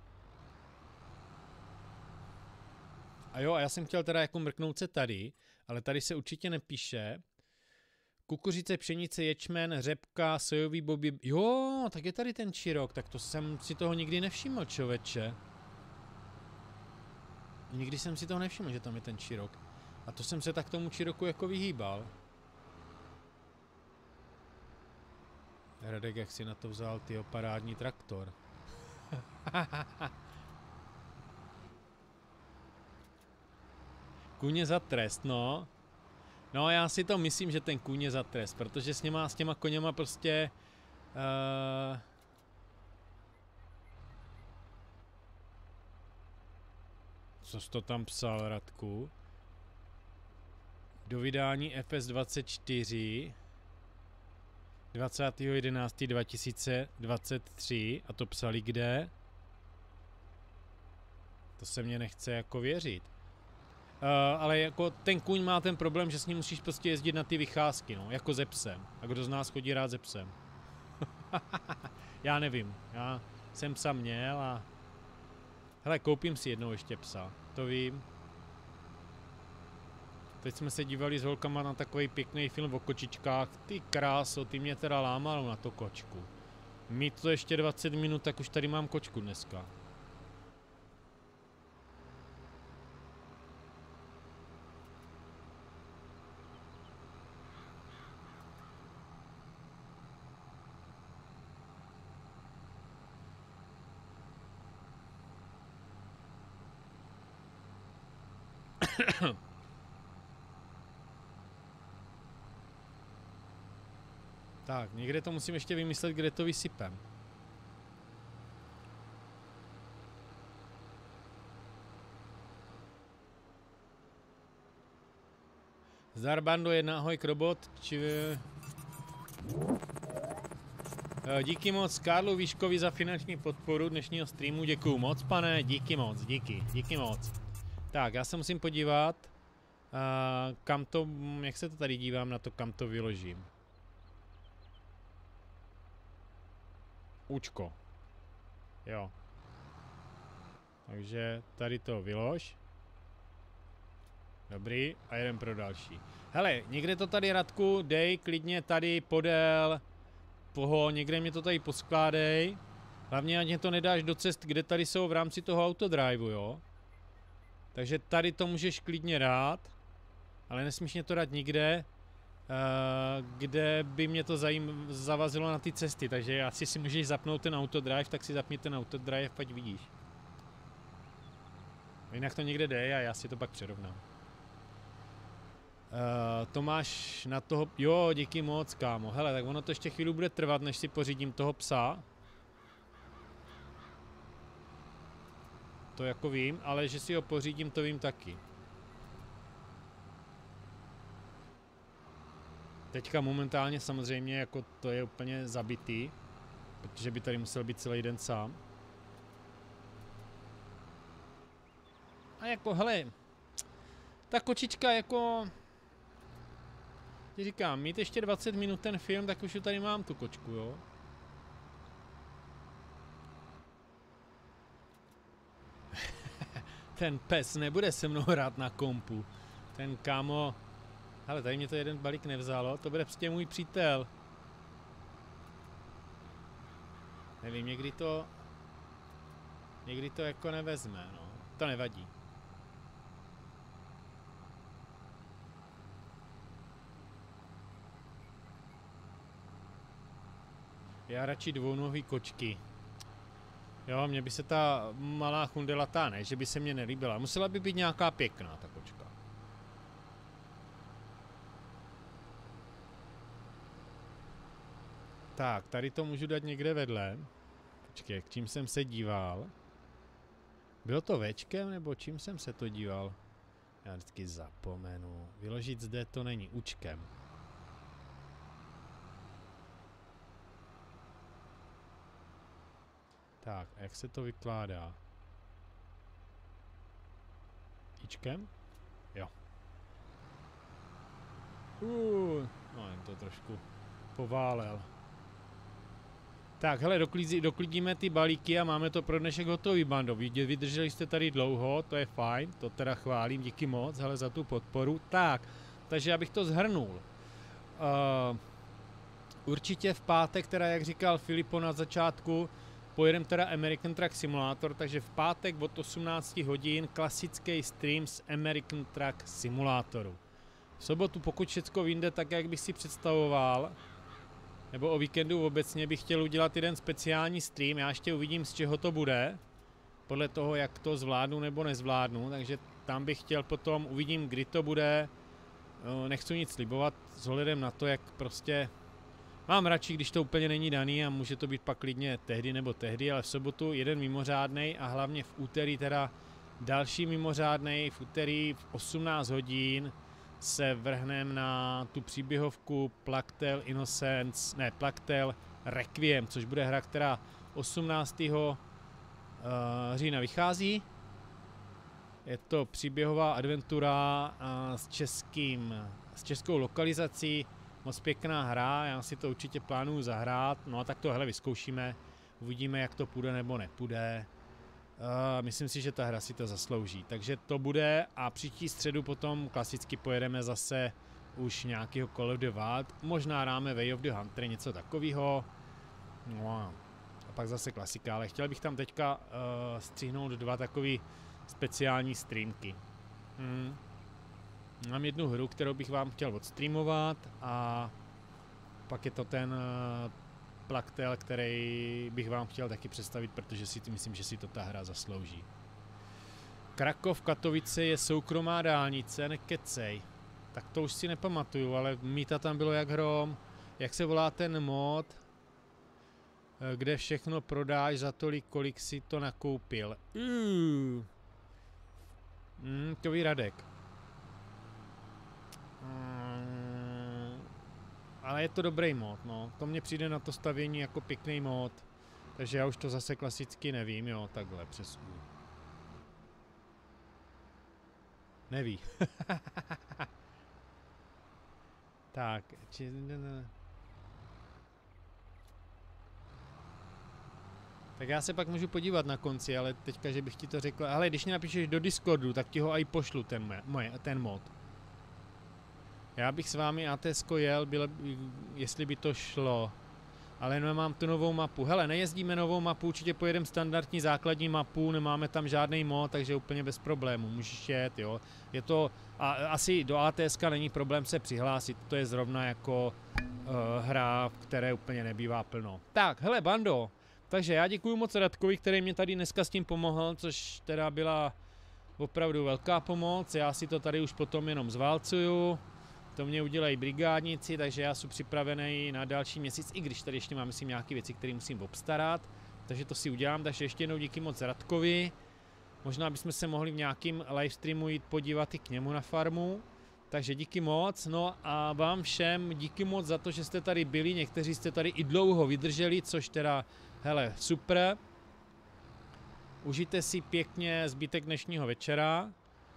A jo, a já jsem chtěl teda jako mrknout se tady, ale tady se určitě nepíše. Kukuřice, pšenice, ječmen, řepka, sojový bobby. Jo, tak je tady ten čirok, tak to jsem si toho nikdy nevšiml, člověče. Nikdy jsem si toho nevšiml, že tam je ten čirok. A to jsem se tak tomu čiroku jako vyhýbal. Radek, jak si na to vzal, tyjo, parádní traktor. Kůň za trest, no. No, já si to myslím, že ten kůň je za trest, protože s těma koněma prostě... Co jsi to tam psal, Radku? Do vydání FS 24 20.11.2023 a to psali kde? To se mně nechce jako věřit. Ale jako ten kůň má ten problém, že s ním musíš prostě jezdit na ty vycházky, no, jako ze psem. A kdo z nás chodí rád ze psem? Já nevím, já jsem psa měl a... Hele, koupím si jednou ještě psa, to vím. Teď jsme se dívali s holkama na takový pěkný film o kočičkách. Ty kráso, ty mě teda lámalo na to kočku. Mít to ještě 20 minut, tak už tady mám kočku dneska. Tak, někde to musím ještě vymyslet, kde to vysypem. Zdar bando, jedna ahoj Krobot. Díky moc Karlu Výškovi za finanční podporu dnešního streamu, děkuju moc pane, díky moc, díky moc. Tak, já se musím podívat, kam to, jak se to tady dívám na to, kam to vyložím. Účko. Jo. Takže tady to vylož. Dobrý, a jeden pro další. Hele, někde to tady Radku, dej klidně tady podél, někde mě to tady poskládej. Hlavně ať mě to nedáš do cest, kde tady jsou v rámci toho autodriveu, jo. Takže tady to můžeš klidně dát, ale nesmíš mě to dát nikde, kde by mě to zavazilo na ty cesty. Takže asi si můžeš zapnout ten autodrive, tak si zapni ten autodrive, ať vidíš. Jinak to někde jde a já si to pak přerovnám. To máš na toho, jo, díky moc, kámo. Hele, tak ono to ještě chvíli bude trvat, než si pořídím toho psa. To jako vím, ale že si ho pořídím, to vím taky. Teďka momentálně samozřejmě jako to je úplně zabitý, protože by tady musel být celý den sám. A jako, hele, ta kočička jako... Ti říkám, mít ještě 20 minut ten film, tak už tady mám tu kočku, jo. Ten pes nebude se mnou hrát na kompu. Ten kámo... Hele, tady mě to jeden balík nevzalo, to bude prostě můj přítel. Nevím, někdy to jako nevezme, no. To nevadí. Já radši dvounohý kočky. Jo, mně by se ta malá chundelatá, ne, že by se mně nelíbila. Musela by být nějaká pěkná ta kočka. Tak, tady to můžu dát někde vedle. Počkej, k čím jsem se díval? Bylo to Včkem, nebo čím jsem se to díval? Já vždycky zapomenu. Vyložit zde to není Učkem. Tak, a jak se to vykládá? Ičkem? Jo. No, jen to trošku poválel. Tak, hele, doklidíme ty balíky a máme to pro dnešek hotový, bando. Vydrželi jste tady dlouho, to je fajn, to teda chválím, díky moc, hele, za tu podporu. Tak, takže abych to shrnul. Určitě v pátek, teda jak říkal Filipo na začátku, pojedeme teda American Truck Simulator, takže v pátek od 18 hodin klasický stream z American Truck Simulatoru. V sobotu, pokud všecko vyjde tak, jak bych si představoval, nebo o víkendu obecně bych chtěl udělat jeden speciální stream, já ještě uvidím, z čeho to bude, podle toho, jak to zvládnu nebo nezvládnu, takže tam bych chtěl potom, uvidím, kdy to bude, nechci nic slibovat s ohledem na to, jak prostě, mám radši, když to úplně není daný a může to být pak klidně tehdy nebo tehdy, ale v sobotu jeden mimořádnej a hlavně v úterý teda další mimořádnej, v úterý v 18 hodin se vrhnem na tu příběhovku Plague Tale Innocence, ne, Plague Tale Requiem, což bude hra, která 18. října vychází. Je to příběhová adventura s českou lokalizací, moc pěkná hra, já si to určitě plánuju zahrát, no a tak to hele vyzkoušíme, uvidíme, jak to půjde nebo nepůjde. Myslím si, že ta hra si to zaslouží, takže to bude a příští středu potom klasicky pojedeme zase už nějakého Call of the Wild, možná dáme Way of the Hunter, něco takového, no a pak zase klasika, ale chtěl bych tam teďka střihnout dva takový speciální streamky. Mám jednu hru, kterou bych vám chtěl odstreamovat a pak je to ten Plague Tale, který bych vám chtěl taky představit, protože si myslím, že si to ta hra zaslouží. Krakov, Katovice je soukromá dálnice, nekecej. Tak to už si nepamatuju, ale mýta tam bylo jak hrom. Jak se volá ten mod, kde všechno prodáš za tolik, kolik si to nakoupil. To ví Radek. Ale je to dobrý mod, no. To mně přijde na to stavění jako pěkný mod. Takže já už to zase klasicky nevím, jo, takhle přes U. Neví. Tak, tak já se pak můžu podívat na konci, ale teďka, že bych ti to řekl. Ale když mě napíšeš do Discordu, tak ti ho i pošlu, ten mod. Já bych s vámi ATS-ko jel, jestli by to šlo. Ale nemám tu novou mapu. Hele, nejezdíme novou mapu, určitě pojedeme standardní základní mapu, nemáme tam žádný mod, takže úplně bez problému. Můžeš jet, jo. Je to, asi do ATS-ka není problém se přihlásit, to je zrovna jako hra, v které úplně nebývá plno. Tak, hele, bando. Takže já děkuju moc Radkovi, který mě tady dneska s tím pomohl, což teda byla opravdu velká pomoc. Já si to tady už potom jenom zválcuju. To mě udělají brigádníci, takže já jsem připravený na další měsíc, i když tady ještě mám, myslím, nějaké věci, které musím obstarat. Takže to si udělám, takže ještě jednou díky moc Radkovi. Možná bychom se mohli v nějakým livestreamu jít podívat i k němu na farmu. Takže díky moc, no a vám všem díky moc za to, že jste tady byli, někteří jste tady i dlouho vydrželi, což teda, hele, super. Užijte si pěkně zbytek dnešního večera.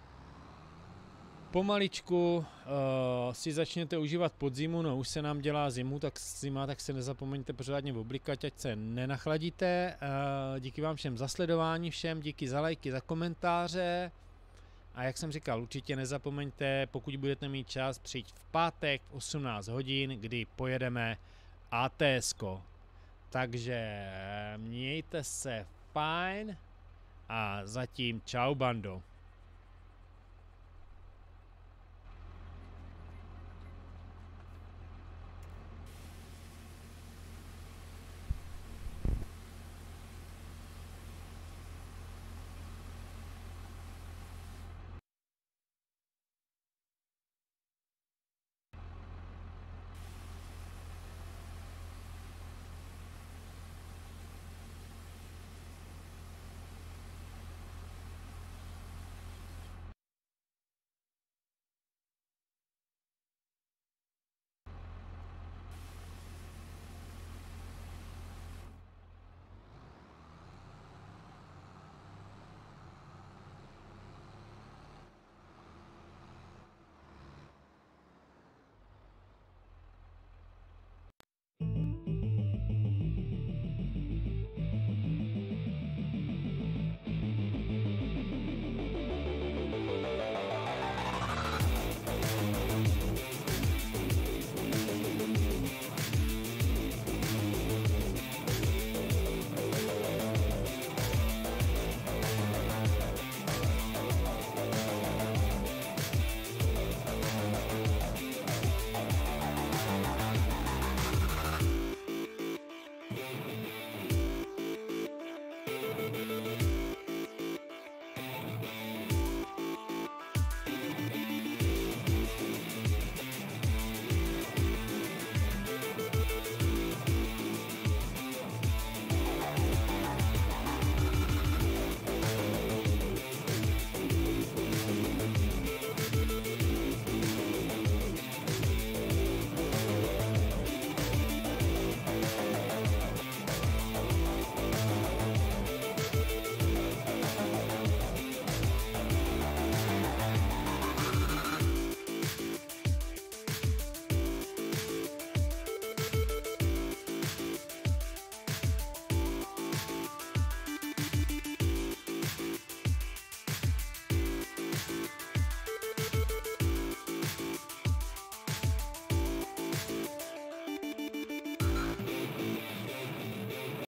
Pomaličku si začněte užívat podzimu, no už se nám dělá zima, tak se nezapomeňte pořádně oblikat, ať se nenachladíte. Díky vám všem za sledování, všem díky za lajky, za komentáře. A jak jsem říkal, určitě nezapomeňte, pokud budete mít čas, přijď v pátek v 18 hodin, kdy pojedeme ATS-ko. Takže mějte se fajn a zatím čau bando.